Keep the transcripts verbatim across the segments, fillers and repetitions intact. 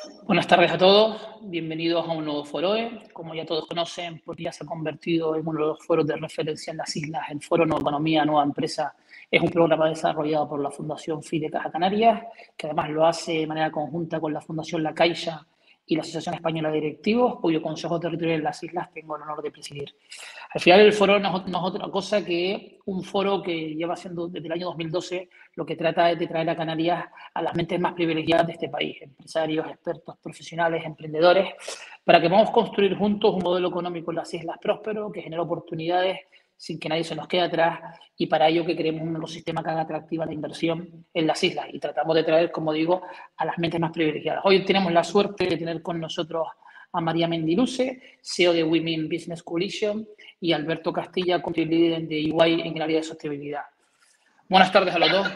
Buenas tardes a todos, bienvenidos a un nuevo Foroe. Como ya todos conocen, porque ya se ha convertido en uno de los foros de referencia en las islas, el Foro Nueva Economía, Nueva Empresa es un programa desarrollado por la Fundación FI de Caja Canarias, que además lo hace de manera conjunta con la Fundación La Caixa y la Asociación Española de Directivos, cuyo Consejo Territorial de las Islas tengo el honor de presidir. Al final, el foro no es, no es otra cosa que un foro que lleva siendo desde el año dos mil doce, lo que trata es de traer a Canarias a las mentes más privilegiadas de este país, empresarios, expertos, profesionales, emprendedores, para que podamos construir juntos un modelo económico en las islas próspero, que genere oportunidades sin que nadie se nos quede atrás, y para ello que queremos un ecosistema que haga atractiva la inversión en las islas. Y tratamos de traer, como digo, a las mentes más privilegiadas. Hoy tenemos la suerte de tener con nosotros a María Mendiluce, C E O de Women Business Coalition, y Alberto Castilla, Country Leader de E Y en el área de sostenibilidad. Buenas tardes a los dos.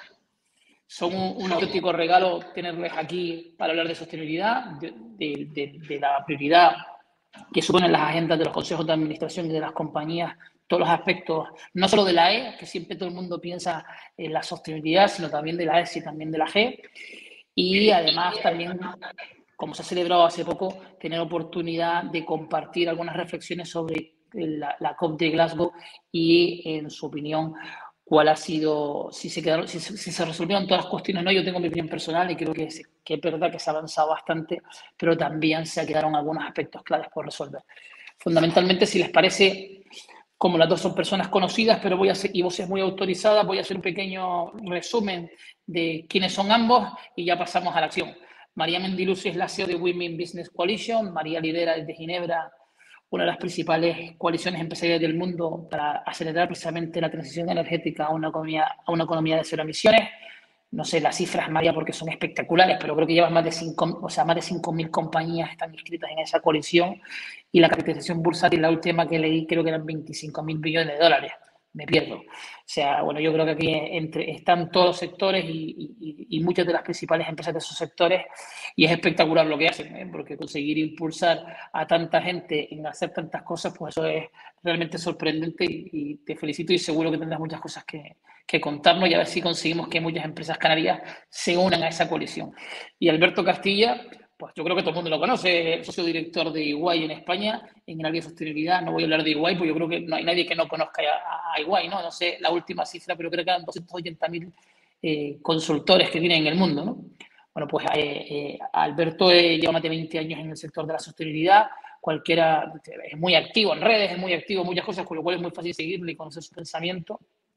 Son un, un auténtico regalo tenerles aquí para hablar de sostenibilidad, de, de, de, de la prioridad que suponen las agendas de los consejos de administración y de las compañías, todos los aspectos, no solo de la E, que siempre todo el mundo piensa en la sostenibilidad, sino también de la E S y también de la G. Y además también, como se ha celebrado hace poco, tener oportunidad de compartir algunas reflexiones sobre la, la COP de Glasgow y, en su opinión, cuál ha sido, si se, quedaron, si, si se resolvieron todas las cuestiones. No, yo tengo mi opinión personal y creo que es, que es verdad que se ha avanzado bastante, pero también se quedaron algunos aspectos claves por resolver. Fundamentalmente, si les parece, como las dos son personas conocidas, pero voy a hacer, y voces muy autorizadas, voy a hacer un pequeño resumen de quiénes son ambos y ya pasamos a la acción. María Mendiluce es la C E O de Women Business Coalition. María lidera desde Ginebra una de las principales coaliciones empresariales del mundo para acelerar precisamente la transición energética a una economía, a una economía de cero emisiones. No sé las cifras, María, porque son espectaculares, pero creo que llevan más de cinco, o sea, más de cinco mil compañías están inscritas en esa coalición, y la capitalización bursátil, la última que leí, creo que eran veinticinco mil billones de dólares. Me pierdo. O sea, bueno, yo creo que aquí entre, están todos los sectores y, y, y muchas de las principales empresas de esos sectores, y es espectacular lo que hacen, ¿eh? Porque conseguir impulsar a tanta gente en hacer tantas cosas, pues eso es realmente sorprendente, y, y te felicito, y seguro que tendrás muchas cosas que, que contarnos, y a ver si conseguimos que muchas empresas canarias se unan a esa coalición. Y Alberto Castilla, pues yo creo que todo el mundo lo conoce, el socio director de E Y en España, en el área de sostenibilidad. No voy a hablar de E Y, porque yo creo que no hay nadie que no conozca a, a E Y, ¿no? No sé la última cifra, pero creo que eran doscientos ochenta mil eh, consultores que tienen en el mundo, ¿no? Bueno, pues eh, eh, Alberto eh, lleva más de veinte años en el sector de la sostenibilidad. Cualquiera, es muy activo en redes, es muy activo en muchas cosas, con lo cual es muy fácil seguirle y conocer su pensamiento.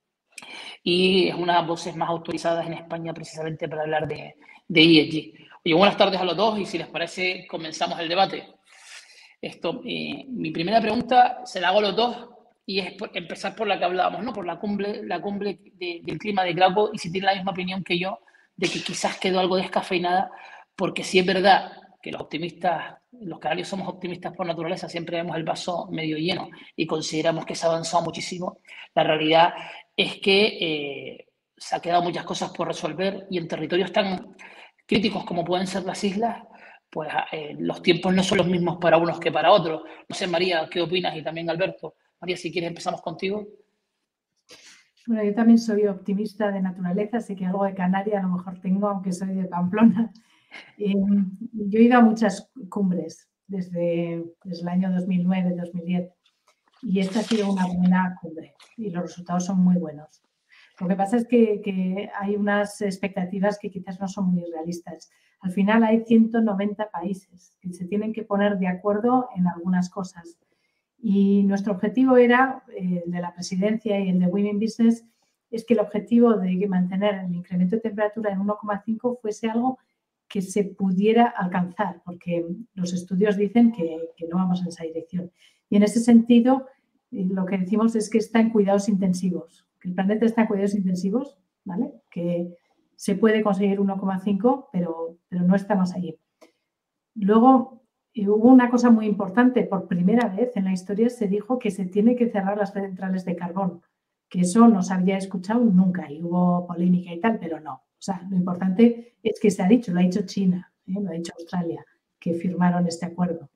Y es una de las voces más autorizadas en España precisamente para hablar de, de E S G. Oye, buenas tardes a los dos, y si les parece, comenzamos el debate. Esto, eh, mi primera pregunta se la hago a los dos, y es por, empezar por la que hablábamos, ¿no? Por la cumbre, la cumbre de, del clima de Glasgow, y si tiene la misma opinión que yo de que quizás quedó algo descafeinada, porque sí es verdad que los optimistas, los canarios somos optimistas por naturaleza, siempre vemos el vaso medio lleno y consideramos que se ha avanzado muchísimo. La realidad es que eh, se ha quedado muchas cosas por resolver, y en territorios tan críticos como pueden ser las islas, pues eh, los tiempos no son los mismos para unos que para otros. No sé, María, ¿qué opinas? Y también Alberto. María, si quieres empezamos contigo. Bueno, yo también soy optimista de naturaleza, sé que algo de Canarias a lo mejor tengo, aunque soy de Pamplona. Eh, yo he ido a muchas cumbres desde, desde el año dos mil nueve, dos mil diez, y esta ha sido una buena cumbre y los resultados son muy buenos. Lo que pasa es que, que hay unas expectativas que quizás no son muy realistas. Al final hay ciento noventa países que se tienen que poner de acuerdo en algunas cosas. Y nuestro objetivo era, eh, el de la presidencia y el de Women Business, es que el objetivo de mantener el incremento de temperatura en uno coma cinco fuese algo que se pudiera alcanzar, porque los estudios dicen que, que no vamos en esa dirección. Y en ese sentido, eh, lo que decimos es que está en cuidados intensivos, que el planeta está en cuidados intensivos, ¿vale? Que se puede conseguir uno coma cinco, pero, pero no estamos allí. Luego, y hubo una cosa muy importante, por primera vez en la historia se dijo que se tiene que cerrar las centrales de carbón, que eso no se había escuchado nunca, y hubo polémica y tal, pero no. O sea, lo importante es que se ha dicho, lo ha dicho China, ¿eh? Lo ha dicho Australia, que firmaron este acuerdo.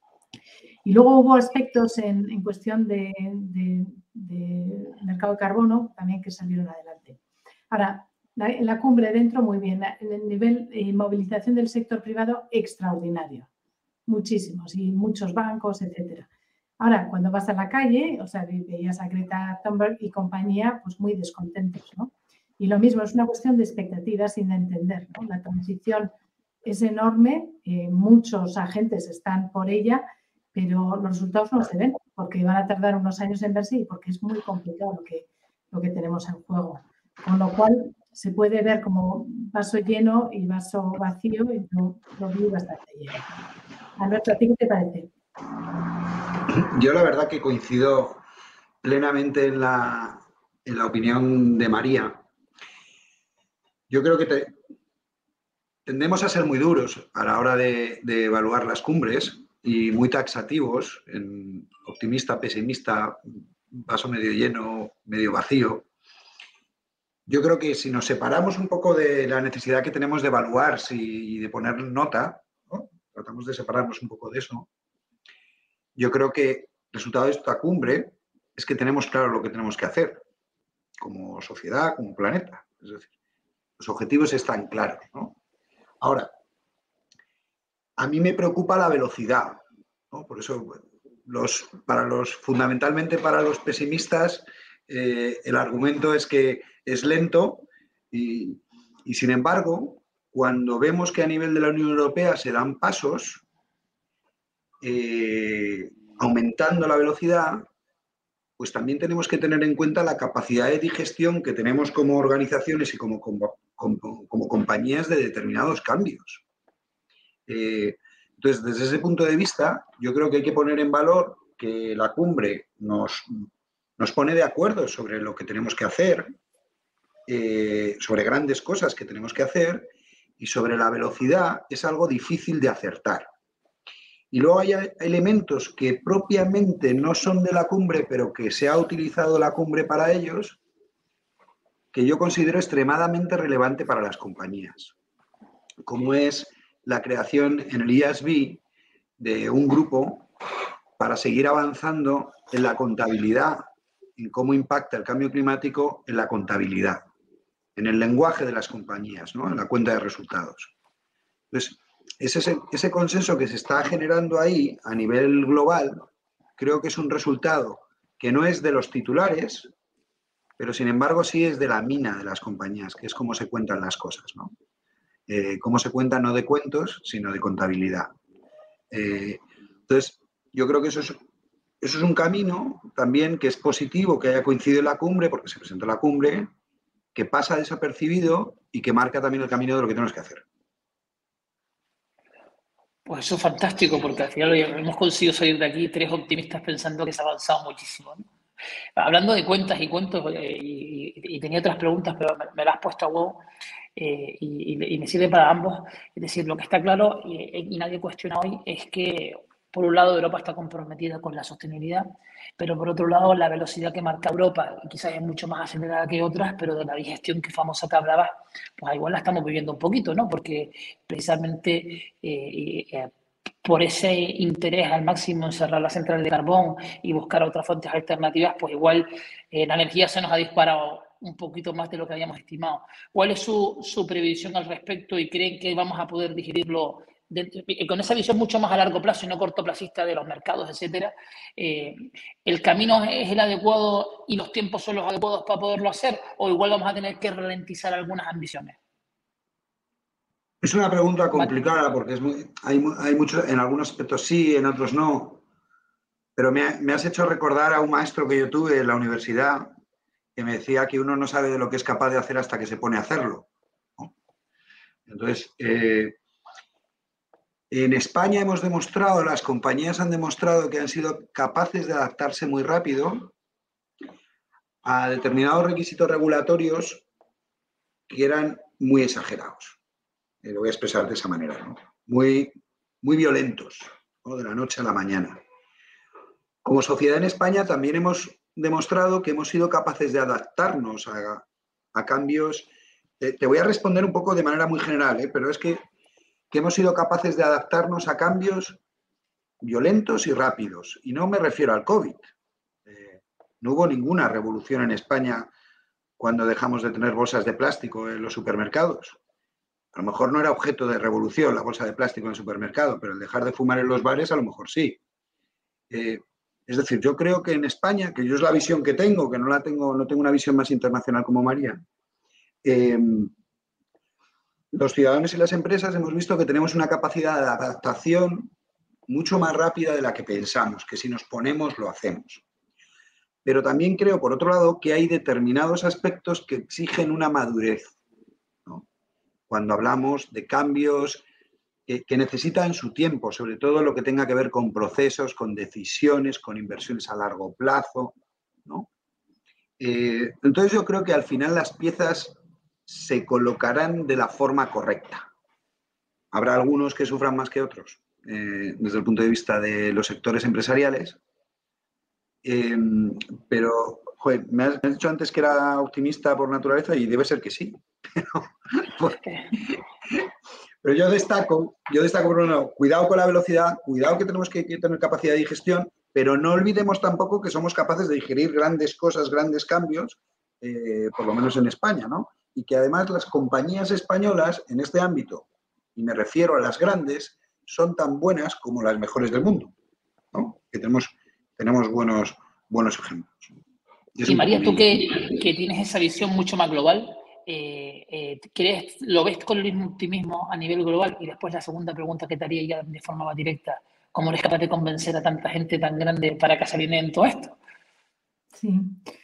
Y luego hubo aspectos en, en cuestión de, de, de mercado de carbono también que salieron adelante. Ahora, La, en la cumbre dentro, muy bien. En el nivel de movilización del sector privado, extraordinario. Muchísimos, y muchos bancos, etcétera. Ahora, cuando vas a la calle, o sea, veías a Greta Thunberg y compañía, pues muy descontentos, ¿no? Y lo mismo, es una cuestión de expectativas sin entender, ¿no? La transición es enorme, eh, muchos agentes están por ella, pero los resultados no se ven, porque van a tardar unos años en verse y porque es muy complicado lo que, lo que tenemos en juego. Con lo cual, se puede ver como vaso lleno y vaso vacío, y yo lo vi bastante lleno. Alberto, ¿a ti qué te parece? Yo la verdad que coincido plenamente en la, en la opinión de María. Yo creo que te, tendemos a ser muy duros a la hora de, de evaluar las cumbres y muy taxativos, en optimista, pesimista, vaso medio lleno, medio vacío. Yo creo que si nos separamos un poco de la necesidad que tenemos de evaluar si, y de poner nota, ¿no? Tratamos de separarnos un poco de eso. Yo creo que el resultado de esta cumbre es que tenemos claro lo que tenemos que hacer como sociedad, como planeta. Es decir, los objetivos están claros, ¿no? Ahora, a mí me preocupa la velocidad, ¿no? Por eso, los, para los, fundamentalmente para los pesimistas, eh, el argumento es que es lento y, y, sin embargo, cuando vemos que a nivel de la Unión Europea se dan pasos, eh, aumentando la velocidad, pues también tenemos que tener en cuenta la capacidad de digestión que tenemos como organizaciones y como, como, como, como compañías de determinados cambios. Eh, entonces, desde ese punto de vista, yo creo que hay que poner en valor que la cumbre nos, nos pone de acuerdo sobre lo que tenemos que hacer, eh, sobre grandes cosas que tenemos que hacer, y sobre la velocidad es algo difícil de acertar. Y luego hay elementos que propiamente no son de la cumbre, pero que se ha utilizado la cumbre para ellos, que yo considero extremadamente relevante para las compañías, como es la creación en el I A S B de un grupo para seguir avanzando en la contabilidad, en cómo impacta el cambio climático en la contabilidad, en el lenguaje de las compañías, ¿no? En la cuenta de resultados. Entonces, ese, ese consenso que se está generando ahí a nivel global, creo que es un resultado que no es de los titulares, pero sin embargo sí es de la mina de las compañías, que es cómo se cuentan las cosas, ¿no? Eh, cómo se cuentan no de cuentos, sino de contabilidad. Eh, entonces, yo creo que eso es, eso es un camino también que es positivo que haya coincidido en la cumbre, porque se presentó la cumbre, que pasa desapercibido y que marca también el camino de lo que tenemos que hacer. Pues eso es fantástico, porque al final hemos conseguido salir de aquí tres optimistas pensando que se ha avanzado muchísimo, ¿no? Hablando de cuentas y cuentos, eh, y, y, y tenía otras preguntas, pero me, me las has puesto a huevo, eh, y, y me sirve para ambos. Es decir, lo que está claro, y, y nadie cuestiona hoy, es que por un lado Europa está comprometida con la sostenibilidad, pero por otro lado la velocidad que marca Europa quizás es mucho más acelerada que otras, pero de la digestión que famosa que hablabas, pues igual la estamos viviendo un poquito, ¿no? Porque precisamente eh, eh, por ese interés al máximo en cerrar la central de carbón y buscar otras fuentes alternativas, pues igual eh, la energía se nos ha disparado un poquito más de lo que habíamos estimado. ¿Cuál es su, su previsión al respecto y creen que vamos a poder digerirlo de, con esa visión mucho más a largo plazo y no cortoplacista de los mercados, etcétera? Eh, ¿El camino es el adecuado y los tiempos son los adecuados para poderlo hacer, o igual vamos a tener que ralentizar algunas ambiciones? Es una pregunta complicada porque es muy, hay, hay mucho, en algunos aspectos sí, en otros no. Pero me, me has hecho recordar a un maestro que yo tuve en la universidad que me decía que uno no sabe de lo que es capaz de hacer hasta que se pone a hacerlo, ¿no? Entonces, eh, en España hemos demostrado, las compañías han demostrado que han sido capaces de adaptarse muy rápido a determinados requisitos regulatorios que eran muy exagerados. Eh, lo voy a expresar de esa manera, ¿no? Muy, muy violentos, ¿no? De la noche a la mañana. Como sociedad en España también hemos demostrado que hemos sido capaces de adaptarnos a, a cambios. Te, te voy a responder un poco de manera muy general, ¿eh? Pero es que, que hemos sido capaces de adaptarnos a cambios violentos y rápidos. Y no me refiero al COVID. Eh, no hubo ninguna revolución en España cuando dejamos de tener bolsas de plástico en los supermercados. A lo mejor no era objeto de revolución la bolsa de plástico en el supermercado, pero el dejar de fumar en los bares a lo mejor sí. Eh, es decir, yo creo que en España, que yo es la visión que tengo, que no la tengo, no tengo una visión más internacional como María, eh, los ciudadanos y las empresas hemos visto que tenemos una capacidad de adaptación mucho más rápida de la que pensamos, que si nos ponemos lo hacemos. Pero también creo, por otro lado, que hay determinados aspectos que exigen una madurez, ¿no? Cuando hablamos de cambios que, que necesitan su tiempo, sobre todo lo que tenga que ver con procesos, con decisiones, con inversiones a largo plazo, ¿no? Eh, entonces yo creo que al final las piezas se colocarán de la forma correcta. Habrá algunos que sufran más que otros, eh, desde el punto de vista de los sectores empresariales, eh, pero joder, me has dicho antes que era optimista por naturaleza y debe ser que sí. Porque, pero yo destaco, yo destaco por un lado, cuidado con la velocidad, cuidado que tenemos que, que tener capacidad de digestión, pero no olvidemos tampoco que somos capaces de digerir grandes cosas, grandes cambios, eh, por lo menos en España, ¿no? Y que además las compañías españolas en este ámbito, y me refiero a las grandes, son tan buenas como las mejores del mundo, ¿no? Que tenemos, tenemos buenos, buenos ejemplos. Y, y María, tú que, que tienes esa visión mucho más global, eh, eh, ¿crees, lo ves con el mismo optimismo a nivel global? Y después la segunda pregunta que te haría ya de forma más directa, ¿cómo eres capaz de convencer a tanta gente tan grande para que se alineen en todo esto? Sí.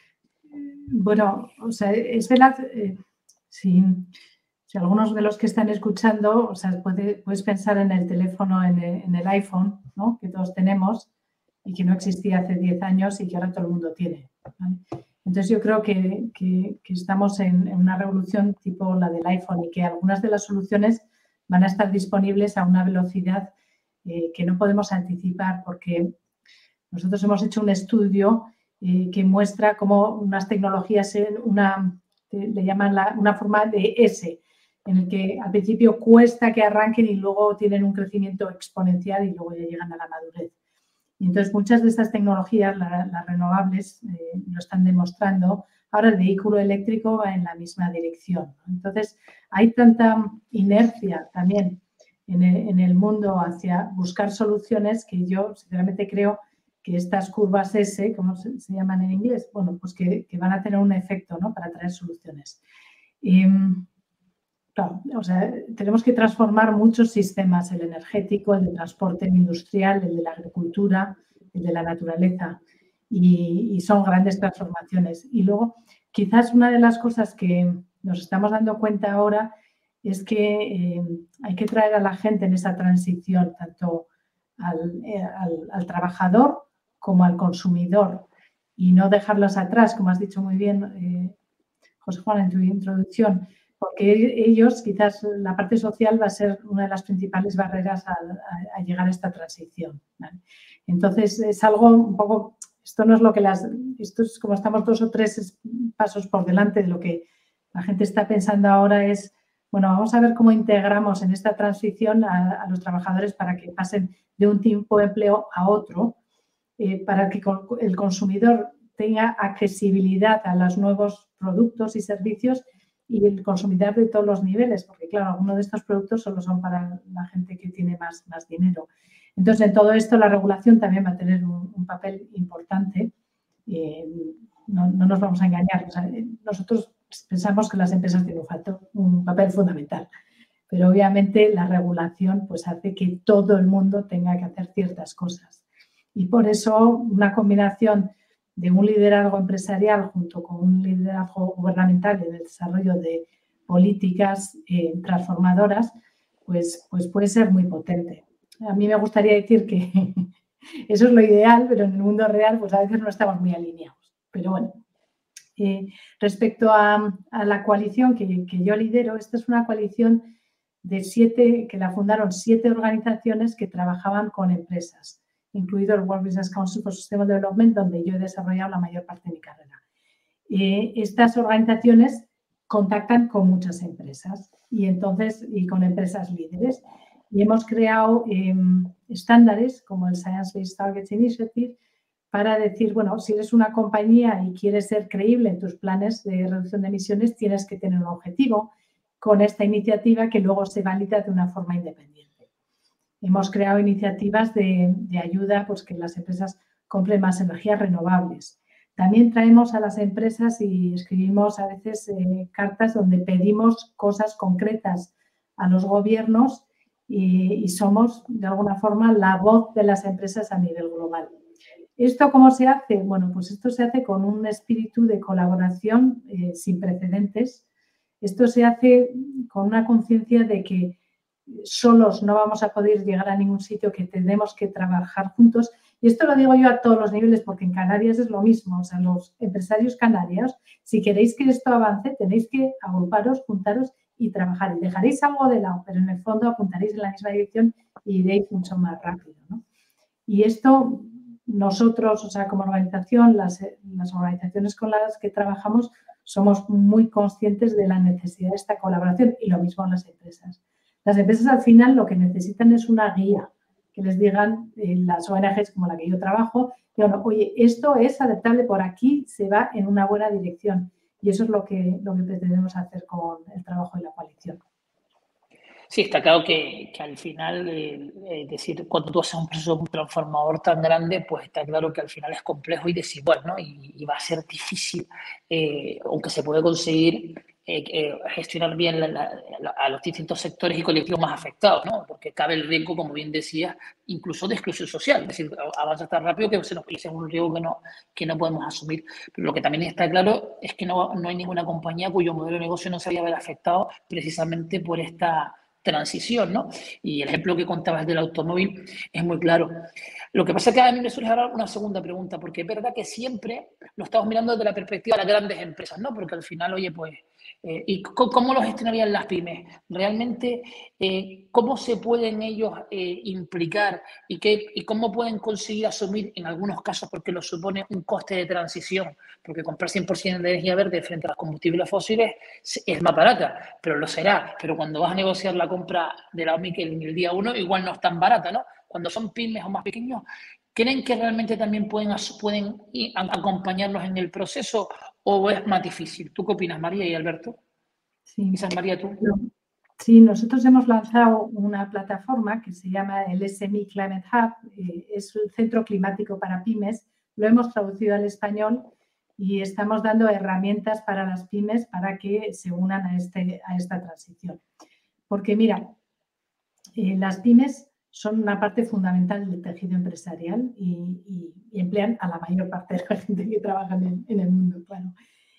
Bueno, o sea, es verdad, eh, sí. Si algunos de los que están escuchando, o sea, puede, puedes pensar en el teléfono, en el, en el iPhone, ¿no? Que todos tenemos y que no existía hace diez años y que ahora todo el mundo tiene, ¿vale? Entonces yo creo que, que, que estamos en, en una revolución tipo la del iPhone y que algunas de las soluciones van a estar disponibles a una velocidad eh, que no podemos anticipar, porque nosotros hemos hecho un estudio eh, que muestra cómo unas tecnologías, una, le llaman la, una forma de S, en el que al principio cuesta que arranquen y luego tienen un crecimiento exponencial y luego ya llegan a la madurez. Y entonces muchas de estas tecnologías, la, las renovables, eh, lo están demostrando. Ahora el vehículo eléctrico va en la misma dirección. Entonces hay tanta inercia también en el, en el mundo hacia buscar soluciones que yo sinceramente creo que estas curvas S, como se, se llaman en inglés, bueno, pues que, que van a tener un efecto, ¿no? Para traer soluciones. Y, claro, o sea, tenemos que transformar muchos sistemas, el energético, el de transporte, el industrial, el de la agricultura, el de la naturaleza, y, y son grandes transformaciones. Y luego, quizás una de las cosas que nos estamos dando cuenta ahora es que eh, hay que traer a la gente en esa transición, tanto al, eh, al, al trabajador como al consumidor, y no dejarlos atrás, como has dicho muy bien, eh, José Juan, en tu introducción, porque ellos, quizás la parte social va a ser una de las principales barreras a, a, a llegar a esta transición, ¿vale? Entonces, es algo un poco, esto no es lo que las, esto es como estamos dos o tres pasos por delante de lo que la gente está pensando ahora es, bueno, vamos a ver cómo integramos en esta transición a, a los trabajadores para que pasen de un tipo de empleo a otro, eh, para que el consumidor tenga accesibilidad a los nuevos productos y servicios y el consumidor de todos los niveles, porque claro, algunos de estos productos solo son para la gente que tiene más, más dinero. Entonces, en todo esto la regulación también va a tener un, un papel importante. Eh, no, no nos vamos a engañar. O sea, nosotros pensamos que las empresas tienen un, factor, un papel fundamental, pero obviamente la regulación pues, hace que todo el mundo tenga que hacer ciertas cosas. Y por eso una combinación de un liderazgo empresarial junto con un liderazgo gubernamental en el desarrollo de políticas eh, transformadoras, pues, pues puede ser muy potente. A mí me gustaría decir que eso es lo ideal, pero en el mundo real pues a veces no estamos muy alineados. Pero bueno, eh, respecto a, a la coalición que, que yo lidero, esta es una coalición de siete, que la fundaron siete organizaciones que trabajaban con empresas, incluido el World Business Council for Sustainable Development, donde yo he desarrollado la mayor parte de mi carrera. Eh, estas organizaciones contactan con muchas empresas y entonces y con empresas líderes y hemos creado eh, estándares como el Science Based Targets Initiative para decir, bueno, si eres una compañía y quieres ser creíble en tus planes de reducción de emisiones, tienes que tener un objetivo con esta iniciativa que luego se valida de una forma independiente. Hemos creado iniciativas de, de ayuda, pues que las empresas compren más energías renovables. También traemos a las empresas y escribimos a veces eh, cartas donde pedimos cosas concretas a los gobiernos y, y somos, de alguna forma, la voz de las empresas a nivel global. ¿Esto cómo se hace? Bueno, pues esto se hace con un espíritu de colaboración eh, sin precedentes. Esto se hace con una conciencia de que solos no vamos a poder llegar a ningún sitio, que tenemos que trabajar juntos. Y esto lo digo yo a todos los niveles porque en Canarias es lo mismo. O sea, los empresarios canarios, si queréis que esto avance, tenéis que agruparos, juntaros y trabajar. Y dejaréis algo de lado, pero en el fondo apuntaréis en la misma dirección y iréis mucho más rápido, ¿no? Y esto... Nosotros, o sea, como organización, las, las organizaciones con las que trabajamos, somos muy conscientes de la necesidad de esta colaboración y lo mismo en las empresas. Las empresas al final lo que necesitan es una guía, que les digan eh, las O N Ges como la que yo trabajo, que, bueno, oye, esto es adaptable por aquí, se va en una buena dirección y eso es lo que, lo que pretendemos hacer con el trabajo de la coalición. Sí, está claro que, que al final, eh, es decir, cuando tú haces un proceso transformador tan grande, pues está claro que al final es complejo y desigual, ¿no? Y, y va a ser difícil, eh, aunque se puede conseguir eh, eh, gestionar bien la, la, la, a los distintos sectores y colectivos más afectados, ¿no? Porque cabe el riesgo, como bien decías, incluso de exclusión social. Es decir, avanza tan rápido que se nos pise un riesgo que no, que no podemos asumir. Pero lo que también está claro es que no, no hay ninguna compañía cuyo modelo de negocio no se vaya a ver afectado precisamente por esta transición, ¿no? Y el ejemplo que contabas del automóvil es muy claro. Lo que pasa es que a mí me surge ahora una segunda pregunta, porque es verdad que siempre lo estamos mirando desde la perspectiva de las grandes empresas, ¿no? Porque al final, oye, pues, eh, ¿y cómo lo gestionarían las pymes? Realmente, eh, ¿cómo se pueden ellos eh, implicar y, qué, y cómo pueden conseguir asumir, en algunos casos, porque lo supone un coste de transición? Porque comprar cien por ciento de energía verde frente a los combustibles fósiles es más barata, pero lo será. Pero cuando vas a negociar la compra de la Omicron en el día uno, igual no es tan barata, ¿no? Cuando son pymes o más pequeños, ¿creen que realmente también pueden, pueden acompañarnos en el proceso o es más difícil? ¿Tú qué opinas, María y Alberto? Sí. Quizás, María, tú. Sí, nosotros hemos lanzado una plataforma que se llama el S M I Climate Hub, eh, es el Centro Climático para Pymes, lo hemos traducido al español y estamos dando herramientas para las pymes para que se unan a, este, a esta transición. Porque mira, eh, las pymes son una parte fundamental del tejido empresarial y, y, y emplean a la mayor parte de la gente que trabaja en, en el mundo, claro.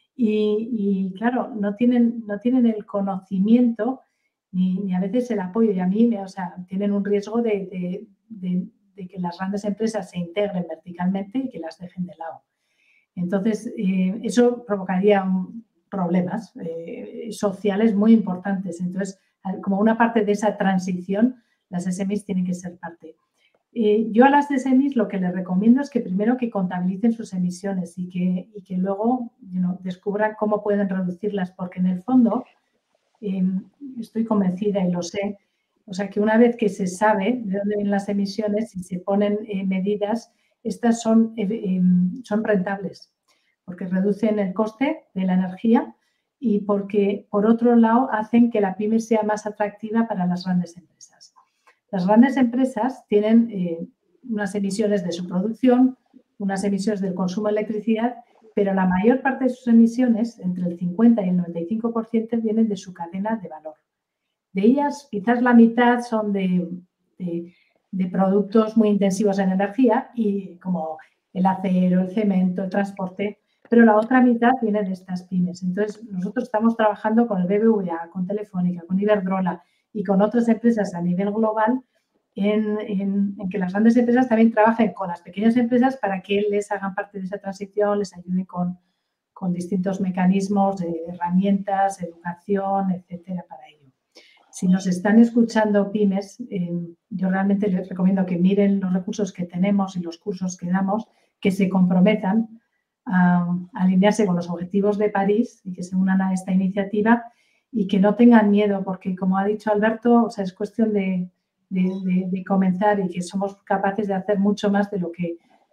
Y, y claro, no tienen, no tienen el conocimiento ni, ni a veces el apoyo. Y a mí, o sea, tienen un riesgo de, de, de, de que las grandes empresas se integren verticalmente y que las dejen de lado. Entonces, eh, eso provocaría un, problemas eh, sociales muy importantes. Entonces, como una parte de esa transición, las S M Is tienen que ser parte. Eh, yo a las S M Is lo que les recomiendo es que primero que contabilicen sus emisiones y que, y que luego you know, descubran cómo pueden reducirlas, porque en el fondo eh, estoy convencida y lo sé, o sea que una vez que se sabe de dónde vienen las emisiones y se ponen eh, medidas, estas son, eh, eh, son rentables, porque reducen el coste de la energía y porque, por otro lado, hacen que la pyme sea más atractiva para las grandes empresas. Las grandes empresas tienen eh, unas emisiones de su producción, unas emisiones del consumo de electricidad, pero la mayor parte de sus emisiones, entre el cincuenta y el noventa y cinco por ciento, vienen de su cadena de valor. De ellas, quizás la mitad son de, de, de productos muy intensivos en energía, y como el acero, el cemento, el transporte, pero la otra mitad viene de estas pymes. Entonces, nosotros estamos trabajando con el B B V A, con Telefónica, con Iberdrola y con otras empresas a nivel global en, en, en que las grandes empresas también trabajen con las pequeñas empresas para que les hagan parte de esa transición, les ayuden con, con distintos mecanismos, de herramientas, educación, etcétera, para ello. Si nos están escuchando pymes, eh, yo realmente les recomiendo que miren los recursos que tenemos y los cursos que damos, que se comprometan a, a alinearse con los objetivos de París y que se unan a esta iniciativa y que no tengan miedo, porque como ha dicho Alberto, o sea, es cuestión de, de, de, de comenzar y que somos capaces de hacer mucho más de lo que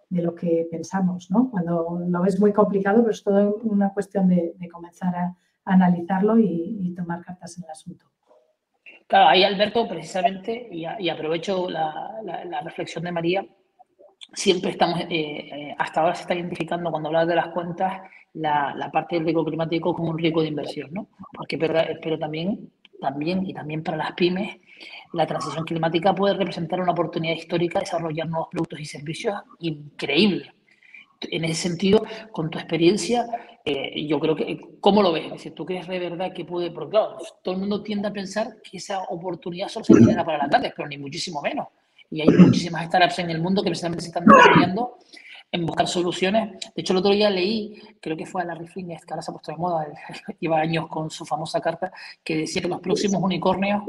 de lo que pensamos, ¿no? Cuando lo ves muy complicado, pero es todo una cuestión de, de comenzar a, a analizarlo y, y tomar cartas en el asunto. Claro, ahí Alberto, precisamente, y, a, y aprovecho la, la, la reflexión de María, siempre estamos, eh, eh, hasta ahora se está identificando cuando hablas de las cuentas, la, la parte del riesgo climático como un riesgo de inversión, ¿no? Porque, pero, pero también, también, y también para las pymes, la transición climática puede representar una oportunidad histórica de desarrollar nuevos productos y servicios increíbles. En ese sentido, con tu experiencia, eh, yo creo que, ¿cómo lo ves? Es decir, ¿tú crees de verdad que puede? Porque claro, todo el mundo tiende a pensar que esa oportunidad solo se genera para las grandes, pero ni muchísimo menos. Y hay muchísimas startups en el mundo que precisamente se están desarrollando en buscar soluciones. De hecho, el otro día leí, creo que fue a Larry Fink, que ahora se ha puesto de moda, lleva años con su famosa carta, que decía que los próximos unicornios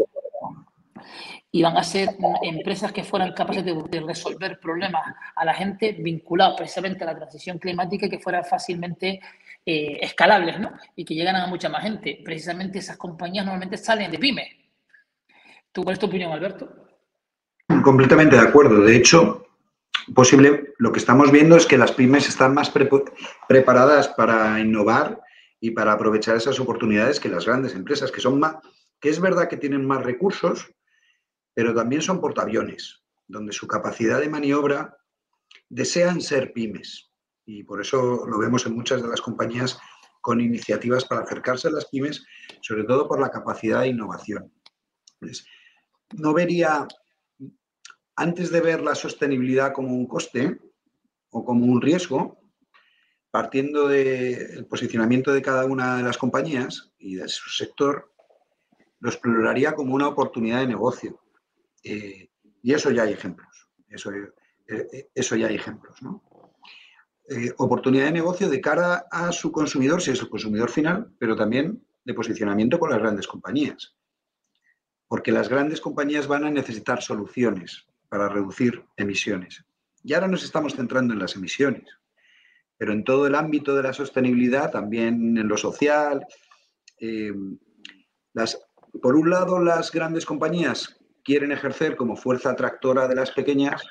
iban a ser empresas que fueran capaces de, de resolver problemas a la gente vinculados precisamente a la transición climática y que fueran fácilmente eh, escalables, ¿no? Y que llegaran a mucha más gente. Precisamente esas compañías normalmente salen de pymes. ¿Tú cuál es tu opinión, Alberto? Completamente de acuerdo. De hecho, posible, lo que estamos viendo es que las pymes están más pre preparadas para innovar y para aprovechar esas oportunidades que las grandes empresas, que son más, que es verdad que tienen más recursos, pero también son portaaviones, donde su capacidad de maniobra desean ser pymes. Y por eso lo vemos en muchas de las compañías con iniciativas para acercarse a las pymes, sobre todo por la capacidad de innovación. Pues, no vería, antes de ver la sostenibilidad como un coste o como un riesgo, partiendo del posicionamiento de cada una de las compañías y de su sector, lo exploraría como una oportunidad de negocio. Eh, y eso ya hay ejemplos. Eso, eh, eso ya hay ejemplos, ¿no? Eh, oportunidad de negocio de cara a su consumidor, si es el consumidor final, pero también de posicionamiento con las grandes compañías. Porque las grandes compañías van a necesitar soluciones para reducir emisiones. Y ahora nos estamos centrando en las emisiones, pero en todo el ámbito de la sostenibilidad, también en lo social. Eh, las, por un lado, las grandes compañías quieren ejercer como fuerza tractora de las pequeñas,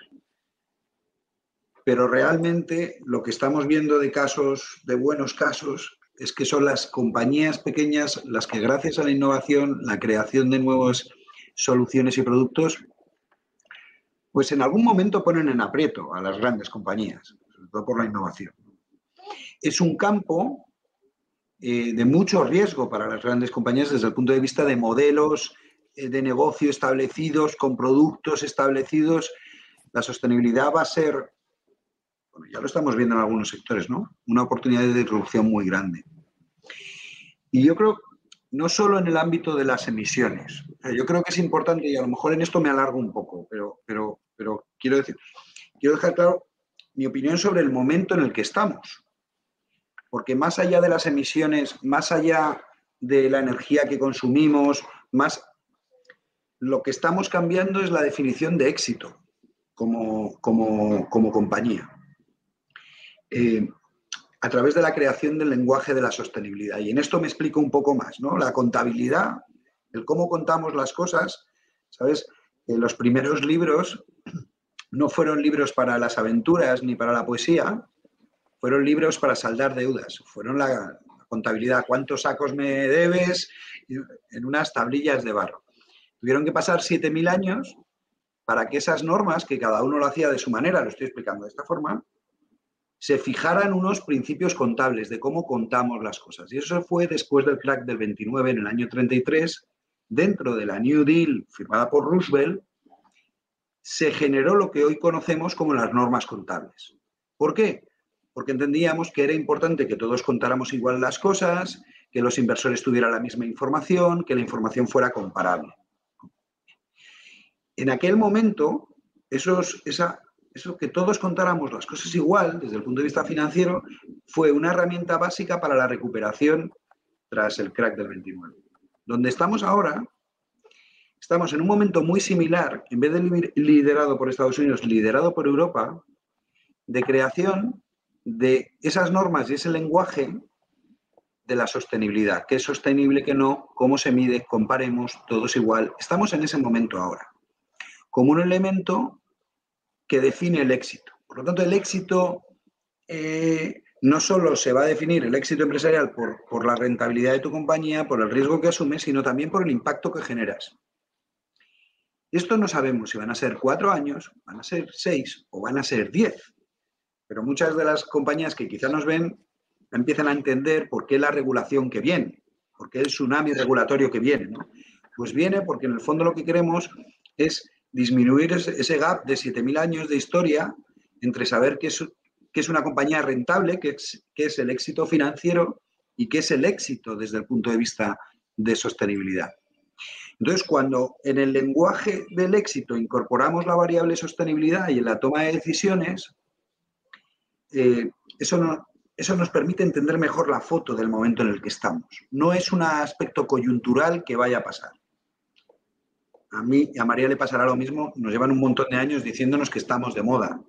pero realmente lo que estamos viendo de casos, de buenos casos, es que son las compañías pequeñas las que, gracias a la innovación, la creación de nuevas soluciones y productos, pues en algún momento ponen en aprieto a las grandes compañías, sobre todo por la innovación. Es un campo eh, de mucho riesgo para las grandes compañías desde el punto de vista de modelos eh, de negocio establecidos, con productos establecidos. La sostenibilidad va a ser, bueno, ya lo estamos viendo en algunos sectores, ¿no? Una oportunidad de disrupción muy grande. Y yo creo, no solo en el ámbito de las emisiones, yo creo que es importante, y a lo mejor en esto me alargo un poco, pero, pero, pero quiero decir, quiero dejar claro mi opinión sobre el momento en el que estamos. Porque más allá de las emisiones, más allá de la energía que consumimos, más lo que estamos cambiando es la definición de éxito como, como, como compañía. Eh, a través de la creación del lenguaje de la sostenibilidad. Y en esto me explico un poco más, ¿no? La contabilidad, el cómo contamos las cosas, ¿sabes? Eh, los primeros libros no fueron libros para las aventuras ni para la poesía, fueron libros para saldar deudas, fueron la, la contabilidad, cuántos sacos me debes, en unas tablillas de barro. Tuvieron que pasar siete mil años para que esas normas, que cada uno lo hacía de su manera, lo estoy explicando de esta forma, se fijaran unos principios contables de cómo contamos las cosas. Y eso fue después del crack del veintinueve, en el año treinta y tres, dentro de la New Deal firmada por Roosevelt, se generó lo que hoy conocemos como las normas contables. ¿Por qué? Porque entendíamos que era importante que todos contáramos igual las cosas, que los inversores tuvieran la misma información, que la información fuera comparable. En aquel momento, esos, esa, eso que todos contáramos las cosas igual, desde el punto de vista financiero, fue una herramienta básica para la recuperación tras el crack del veintinueve. Donde estamos ahora, estamos en un momento muy similar, en vez de liderado por Estados Unidos, liderado por Europa, de creación de esas normas y ese lenguaje de la sostenibilidad. ¿Qué es sostenible, qué no? ¿Cómo se mide? Comparemos, todos igual. Estamos en ese momento ahora, como un elemento que define el éxito. Por lo tanto, el éxito eh, no solo se va a definir el éxito empresarial por, por la rentabilidad de tu compañía, por el riesgo que asumes, sino también por el impacto que generas. Esto no sabemos si van a ser cuatro años, van a ser seis o van a ser diez. Pero muchas de las compañías que quizá nos ven empiezan a entender por qué la regulación que viene, por qué el tsunami regulatorio que viene, ¿no? Pues viene porque en el fondo lo que queremos es disminuir ese gap de siete mil años de historia entre saber qué es, qué es una compañía rentable, qué es, qué es el éxito financiero y qué es el éxito desde el punto de vista de sostenibilidad. Entonces, cuando en el lenguaje del éxito incorporamos la variable sostenibilidad y en la toma de decisiones, eh, eso, no, eso nos permite entender mejor la foto del momento en el que estamos. No es un aspecto coyuntural que vaya a pasar. A mí y a María le pasará lo mismo, nos llevan un montón de años diciéndonos que estamos de moda.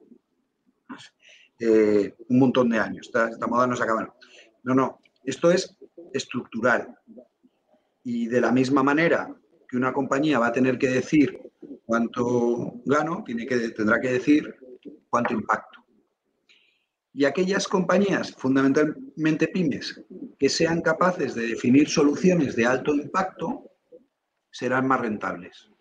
Eh, un montón de años, esta, esta moda no se acaba. No, no, esto es estructural. Y de la misma manera que una compañía va a tener que decir cuánto gano, tiene que, tendrá que decir cuánto impacto. Y aquellas compañías, fundamentalmente pymes, que sean capaces de definir soluciones de alto impacto, serán más rentables.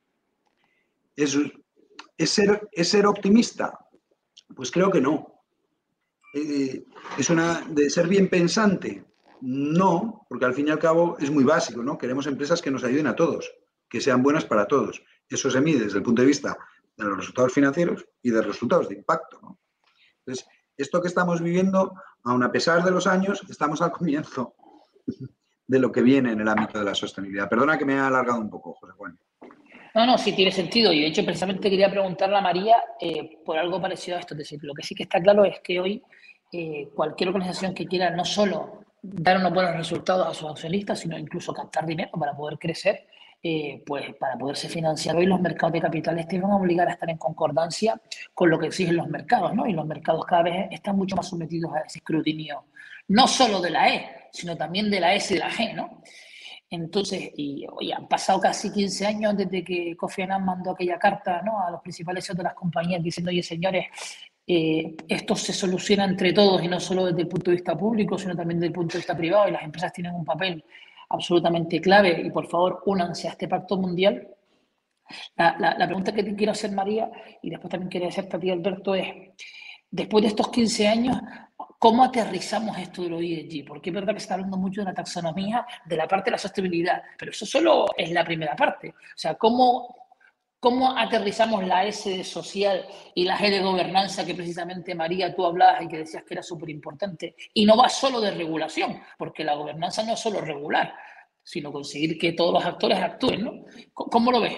¿Es, es, ser, ¿es ser optimista? Pues creo que no. Eh, ¿Es una de ser bien pensante? No, porque al fin y al cabo es muy básico, ¿no? Queremos empresas que nos ayuden a todos, que sean buenas para todos. Eso se mide desde el punto de vista de los resultados financieros y de los resultados de impacto, ¿no? Entonces, esto que estamos viviendo, aun a pesar de los años, estamos al comienzo de lo que viene en el ámbito de la sostenibilidad. Perdona que me haya alargado un poco, José Juan. No, no, sí tiene sentido. Y de hecho, precisamente quería preguntarle a María eh, por algo parecido a esto. Es decir, lo que sí que está claro es que hoy eh, cualquier organización que quiera no solo dar unos buenos resultados a sus accionistas, sino incluso captar dinero para poder crecer, eh, pues para poderse financiar hoy los mercados de capitales te van a obligar a estar en concordancia con lo que exigen los mercados, ¿no? Y los mercados cada vez están mucho más sometidos a ese escrutinio, no solo de la E, sino también de la S y de la G, ¿no? Entonces, y oye, han pasado casi quince años desde que Kofi Annan mandó aquella carta, ¿no?, a los principales C E Os de las compañías diciendo, oye, señores, eh, esto se soluciona entre todos y no solo desde el punto de vista público, sino también desde el punto de vista privado, y las empresas tienen un papel absolutamente clave y por favor únanse a este pacto mundial. La, la, la pregunta que te quiero hacer, María, y después también quiero hacerte a ti, Alberto, es, después de estos quince años, ¿cómo aterrizamos esto de lo E S G? Porque es verdad que se está hablando mucho de la taxonomía, de la parte de la sostenibilidad, pero eso solo es la primera parte. O sea, ¿cómo, cómo aterrizamos la S de social y la G de gobernanza que precisamente, María, tú hablabas y que decías que era súper importante? Y no va solo de regulación, porque la gobernanza no es solo regular, sino conseguir que todos los actores actúen, ¿no? ¿Cómo lo ves?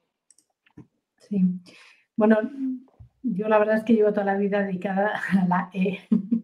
Sí, bueno, yo la verdad es que llevo toda la vida dedicada a la E.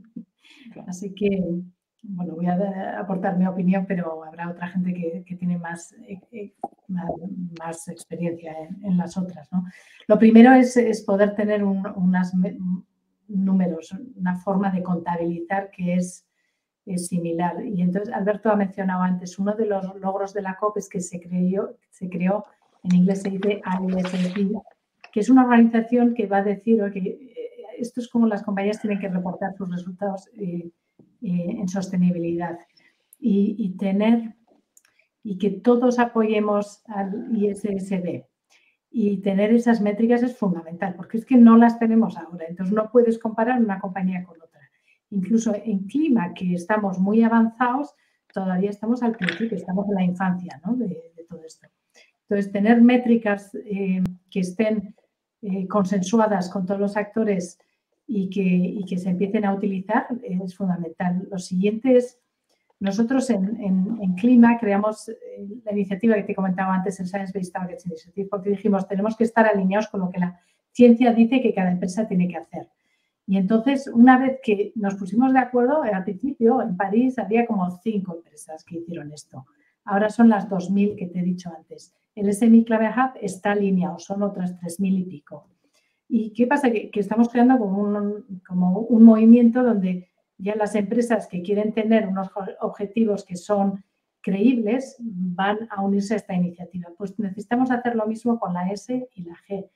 Así que, bueno, voy a aportar mi opinión, pero habrá otra gente que, que tiene más, eh, más, más experiencia en, en las otras, ¿no? Lo primero es, es poder tener un, unos números, una forma de contabilizar que es, es similar. Y entonces, Alberto ha mencionado antes, uno de los logros de la C O P es que se creó, se creó en inglés se dice I S S B, que es una organización que va a decir que esto es como las compañías tienen que reportar sus resultados eh, eh, en sostenibilidad y, y tener y que todos apoyemos al I S S B y tener esas métricas es fundamental porque es que no las tenemos ahora, entonces no puedes comparar una compañía con otra. Incluso en clima, que estamos muy avanzados, todavía estamos al principio, estamos en la infancia, ¿no?, de, de todo esto. Entonces, tener métricas eh, que estén eh, consensuadas con todos los actores y que, y que se empiecen a utilizar es fundamental. Lo siguiente es, nosotros en, en, en Clima creamos eh, la iniciativa que te comentaba antes, el Science Based Targets Initiative, porque dijimos, tenemos que estar alineados con lo que la ciencia dice que cada empresa tiene que hacer. Y entonces, una vez que nos pusimos de acuerdo, al principio en París había como cinco empresas que hicieron esto. Ahora son las dos mil que te he dicho antes. El S M I Clave Hub está alineado, son otras tres mil y pico. ¿Y qué pasa? Que, que estamos creando como un, como un movimiento donde ya las empresas que quieren tener unos objetivos que son creíbles van a unirse a esta iniciativa. Pues necesitamos hacer lo mismo con la S y la G.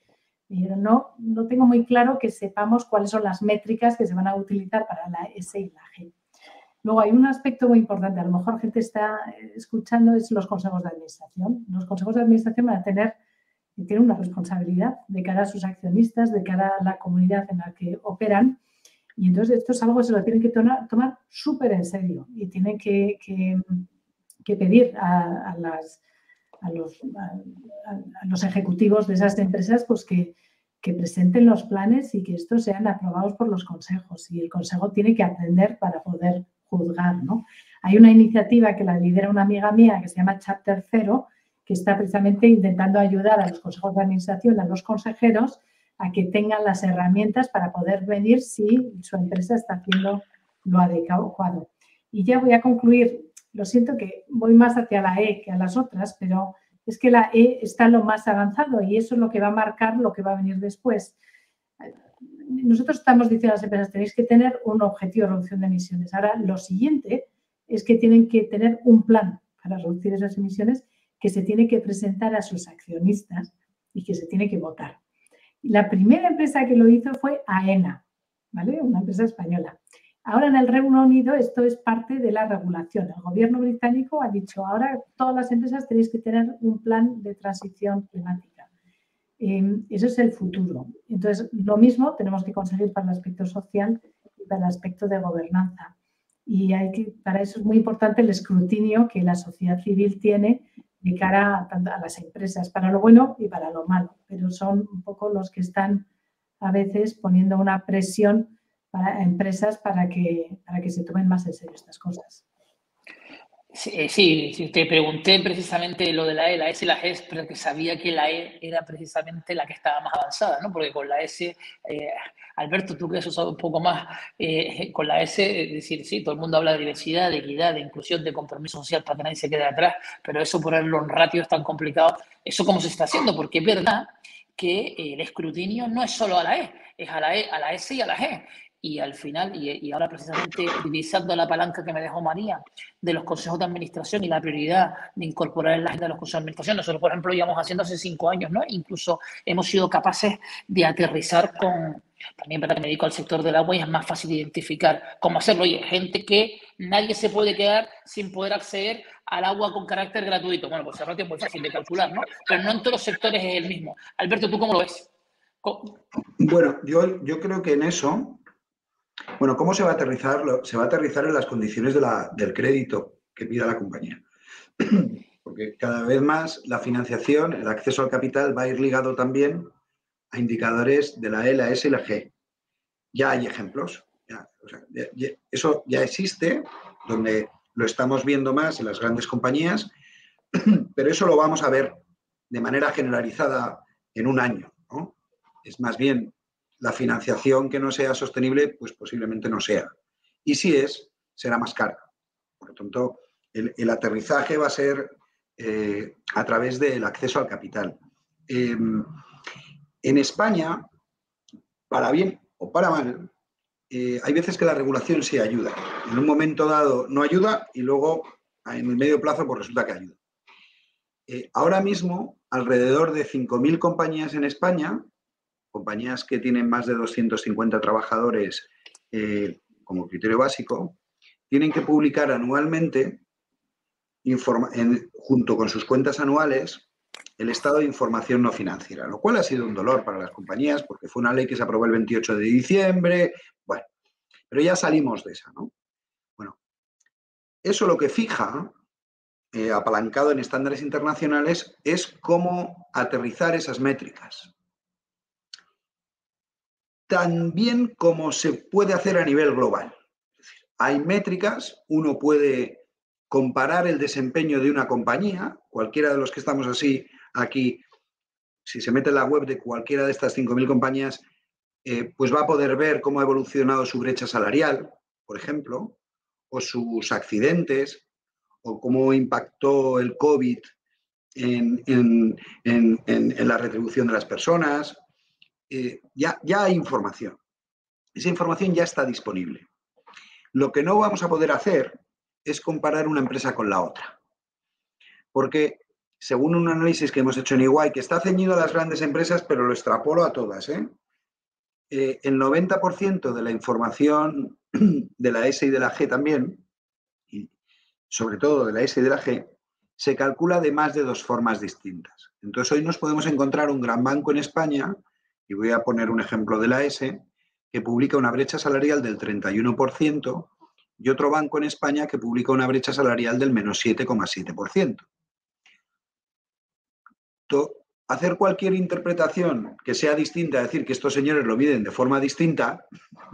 Me dijeron, no, no tengo muy claro que sepamos cuáles son las métricas que se van a utilizar para la S y la G. Luego hay un aspecto muy importante, a lo mejor gente está escuchando, es los consejos de administración. Los consejos de administración van a tener, tienen una responsabilidad de cara a sus accionistas, de cara a la comunidad en la que operan. Y entonces esto es algo que se lo tienen que tomar, tomar súper en serio y tienen que, que, que pedir a, a, las, a, los, a, a los ejecutivos de esas empresas pues que, que presenten los planes y que estos sean aprobados por los consejos. Y el consejo tiene que aprender para poder juzgar, ¿no? Hay una iniciativa que la lidera una amiga mía que se llama Chapter Cero, que está precisamente intentando ayudar a los consejos de administración, a los consejeros, a que tengan las herramientas para poder medir si su empresa está haciendo lo adecuado. Y ya voy a concluir. Lo siento que voy más hacia la E que a las otras, pero es que la E está lo más avanzado y eso es lo que va a marcar lo que va a venir después. Nosotros estamos diciendo a las empresas, tenéis que tener un objetivo de reducción de emisiones. Ahora, lo siguiente es que tienen que tener un plan para reducir esas emisiones que se tiene que presentar a sus accionistas y que se tiene que votar. La primera empresa que lo hizo fue AENA, ¿vale? Una empresa española. Ahora en el Reino Unido esto es parte de la regulación. El gobierno británico ha dicho, ahora todas las empresas tenéis que tener un plan de transición climática. Eh, eso es el futuro. Entonces, lo mismo tenemos que conseguir para el aspecto social y para el aspecto de gobernanza. Y hay que, para eso es muy importante el escrutinio que la sociedad civil tiene de cara a, a las empresas, para lo bueno y para lo malo. Pero son un poco los que están a veces poniendo una presión para empresas para que, para que se tomen más en serio estas cosas. Sí, sí, sí, te pregunté precisamente lo de la E, la S y la G, pero que sabía que la E era precisamente la que estaba más avanzada, ¿no? Porque con la S, eh, Alberto, tú que has usado un poco más, eh, con la S, es decir, sí, todo el mundo habla de diversidad, de equidad, de inclusión, de compromiso social para que nadie se quede atrás, pero eso ponerlo en ratio es tan complicado. ¿Eso cómo se está haciendo? Porque es verdad que el escrutinio no es solo a la E, es a la E, a la S y a la G. Y al final, y, y ahora precisamente utilizando la palanca que me dejó María de los consejos de administración y la prioridad de incorporar en la agenda de los consejos de administración, nosotros, por ejemplo, llevamos haciendo hace cinco años, ¿no? Incluso hemos sido capaces de aterrizar con, también para que me dedico al sector del agua y es más fácil identificar cómo hacerlo. Oye, gente que nadie se puede quedar sin poder acceder al agua con carácter gratuito. Bueno, pues el ratio es muy fácil de calcular, ¿no? Pero no en todos los sectores es el mismo. Alberto, ¿tú cómo lo ves? ¿Cómo? Bueno, yo, yo creo que en eso... Bueno, ¿cómo se va a aterrizar? Se va a aterrizar en las condiciones de la, del crédito que pida la compañía. Porque cada vez más la financiación, el acceso al capital va a ir ligado también a indicadores de la E, la S y la G. Ya hay ejemplos. Ya, o sea, ya, ya, eso ya existe, donde lo estamos viendo más en las grandes compañías, pero eso lo vamos a ver de manera generalizada en un año, ¿no? Es más bien la financiación que no sea sostenible, pues posiblemente no sea. Y si es, será más cara. Por lo tanto, el, el aterrizaje va a ser eh, a través del acceso al capital. Eh, en España, para bien o para mal, eh, hay veces que la regulación sí ayuda. En un momento dado no ayuda y luego en el medio plazo pues resulta que ayuda. Eh, ahora mismo, alrededor de cinco mil compañías en España, compañías que tienen más de doscientos cincuenta trabajadores eh, como criterio básico, tienen que publicar anualmente, informa en, junto con sus cuentas anuales, el estado de información no financiera, lo cual ha sido un dolor para las compañías porque fue una ley que se aprobó el veintiocho de diciembre, bueno, pero ya salimos de esa, ¿no? Bueno, eso lo que fija, eh, apalancado en estándares internacionales, es cómo aterrizar esas métricas. También como se puede hacer a nivel global. Es decir, hay métricas, uno puede comparar el desempeño de una compañía, cualquiera de los que estamos así aquí, si se mete en la web de cualquiera de estas cinco mil compañías, eh, pues va a poder ver cómo ha evolucionado su brecha salarial, por ejemplo, o sus accidentes, o cómo impactó el COVID en, en, en, en, en la retribución de las personas. Eh, ya, ya hay información. Esa información ya está disponible. Lo que no vamos a poder hacer es comparar una empresa con la otra. Porque según un análisis que hemos hecho en Iguay, que está ceñido a las grandes empresas, pero lo extrapolo a todas, ¿eh? Eh, el noventa por ciento de la información de la S y de la G también, y sobre todo de la S y de la G, se calcula de más de dos formas distintas. Entonces, hoy nos podemos encontrar un gran banco en España, y voy a poner un ejemplo de la S, que publica una brecha salarial del treinta y uno por ciento, y otro banco en España que publica una brecha salarial del menos siete coma siete por ciento. Hacer cualquier interpretación que sea distinta, decir que estos señores lo miden de forma distinta,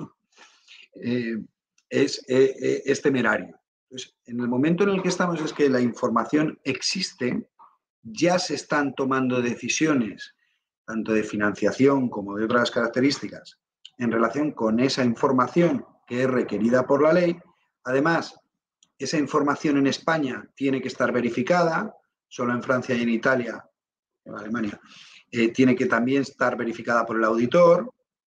eh, es, eh, es temerario. Entonces, en el momento en el que estamos es que la información existe, ya se están tomando decisiones, tanto de financiación como de otras características, en relación con esa información que es requerida por la ley. Además, esa información en España tiene que estar verificada, solo en Francia y en Italia, en Alemania, eh, tiene que también estar verificada por el auditor.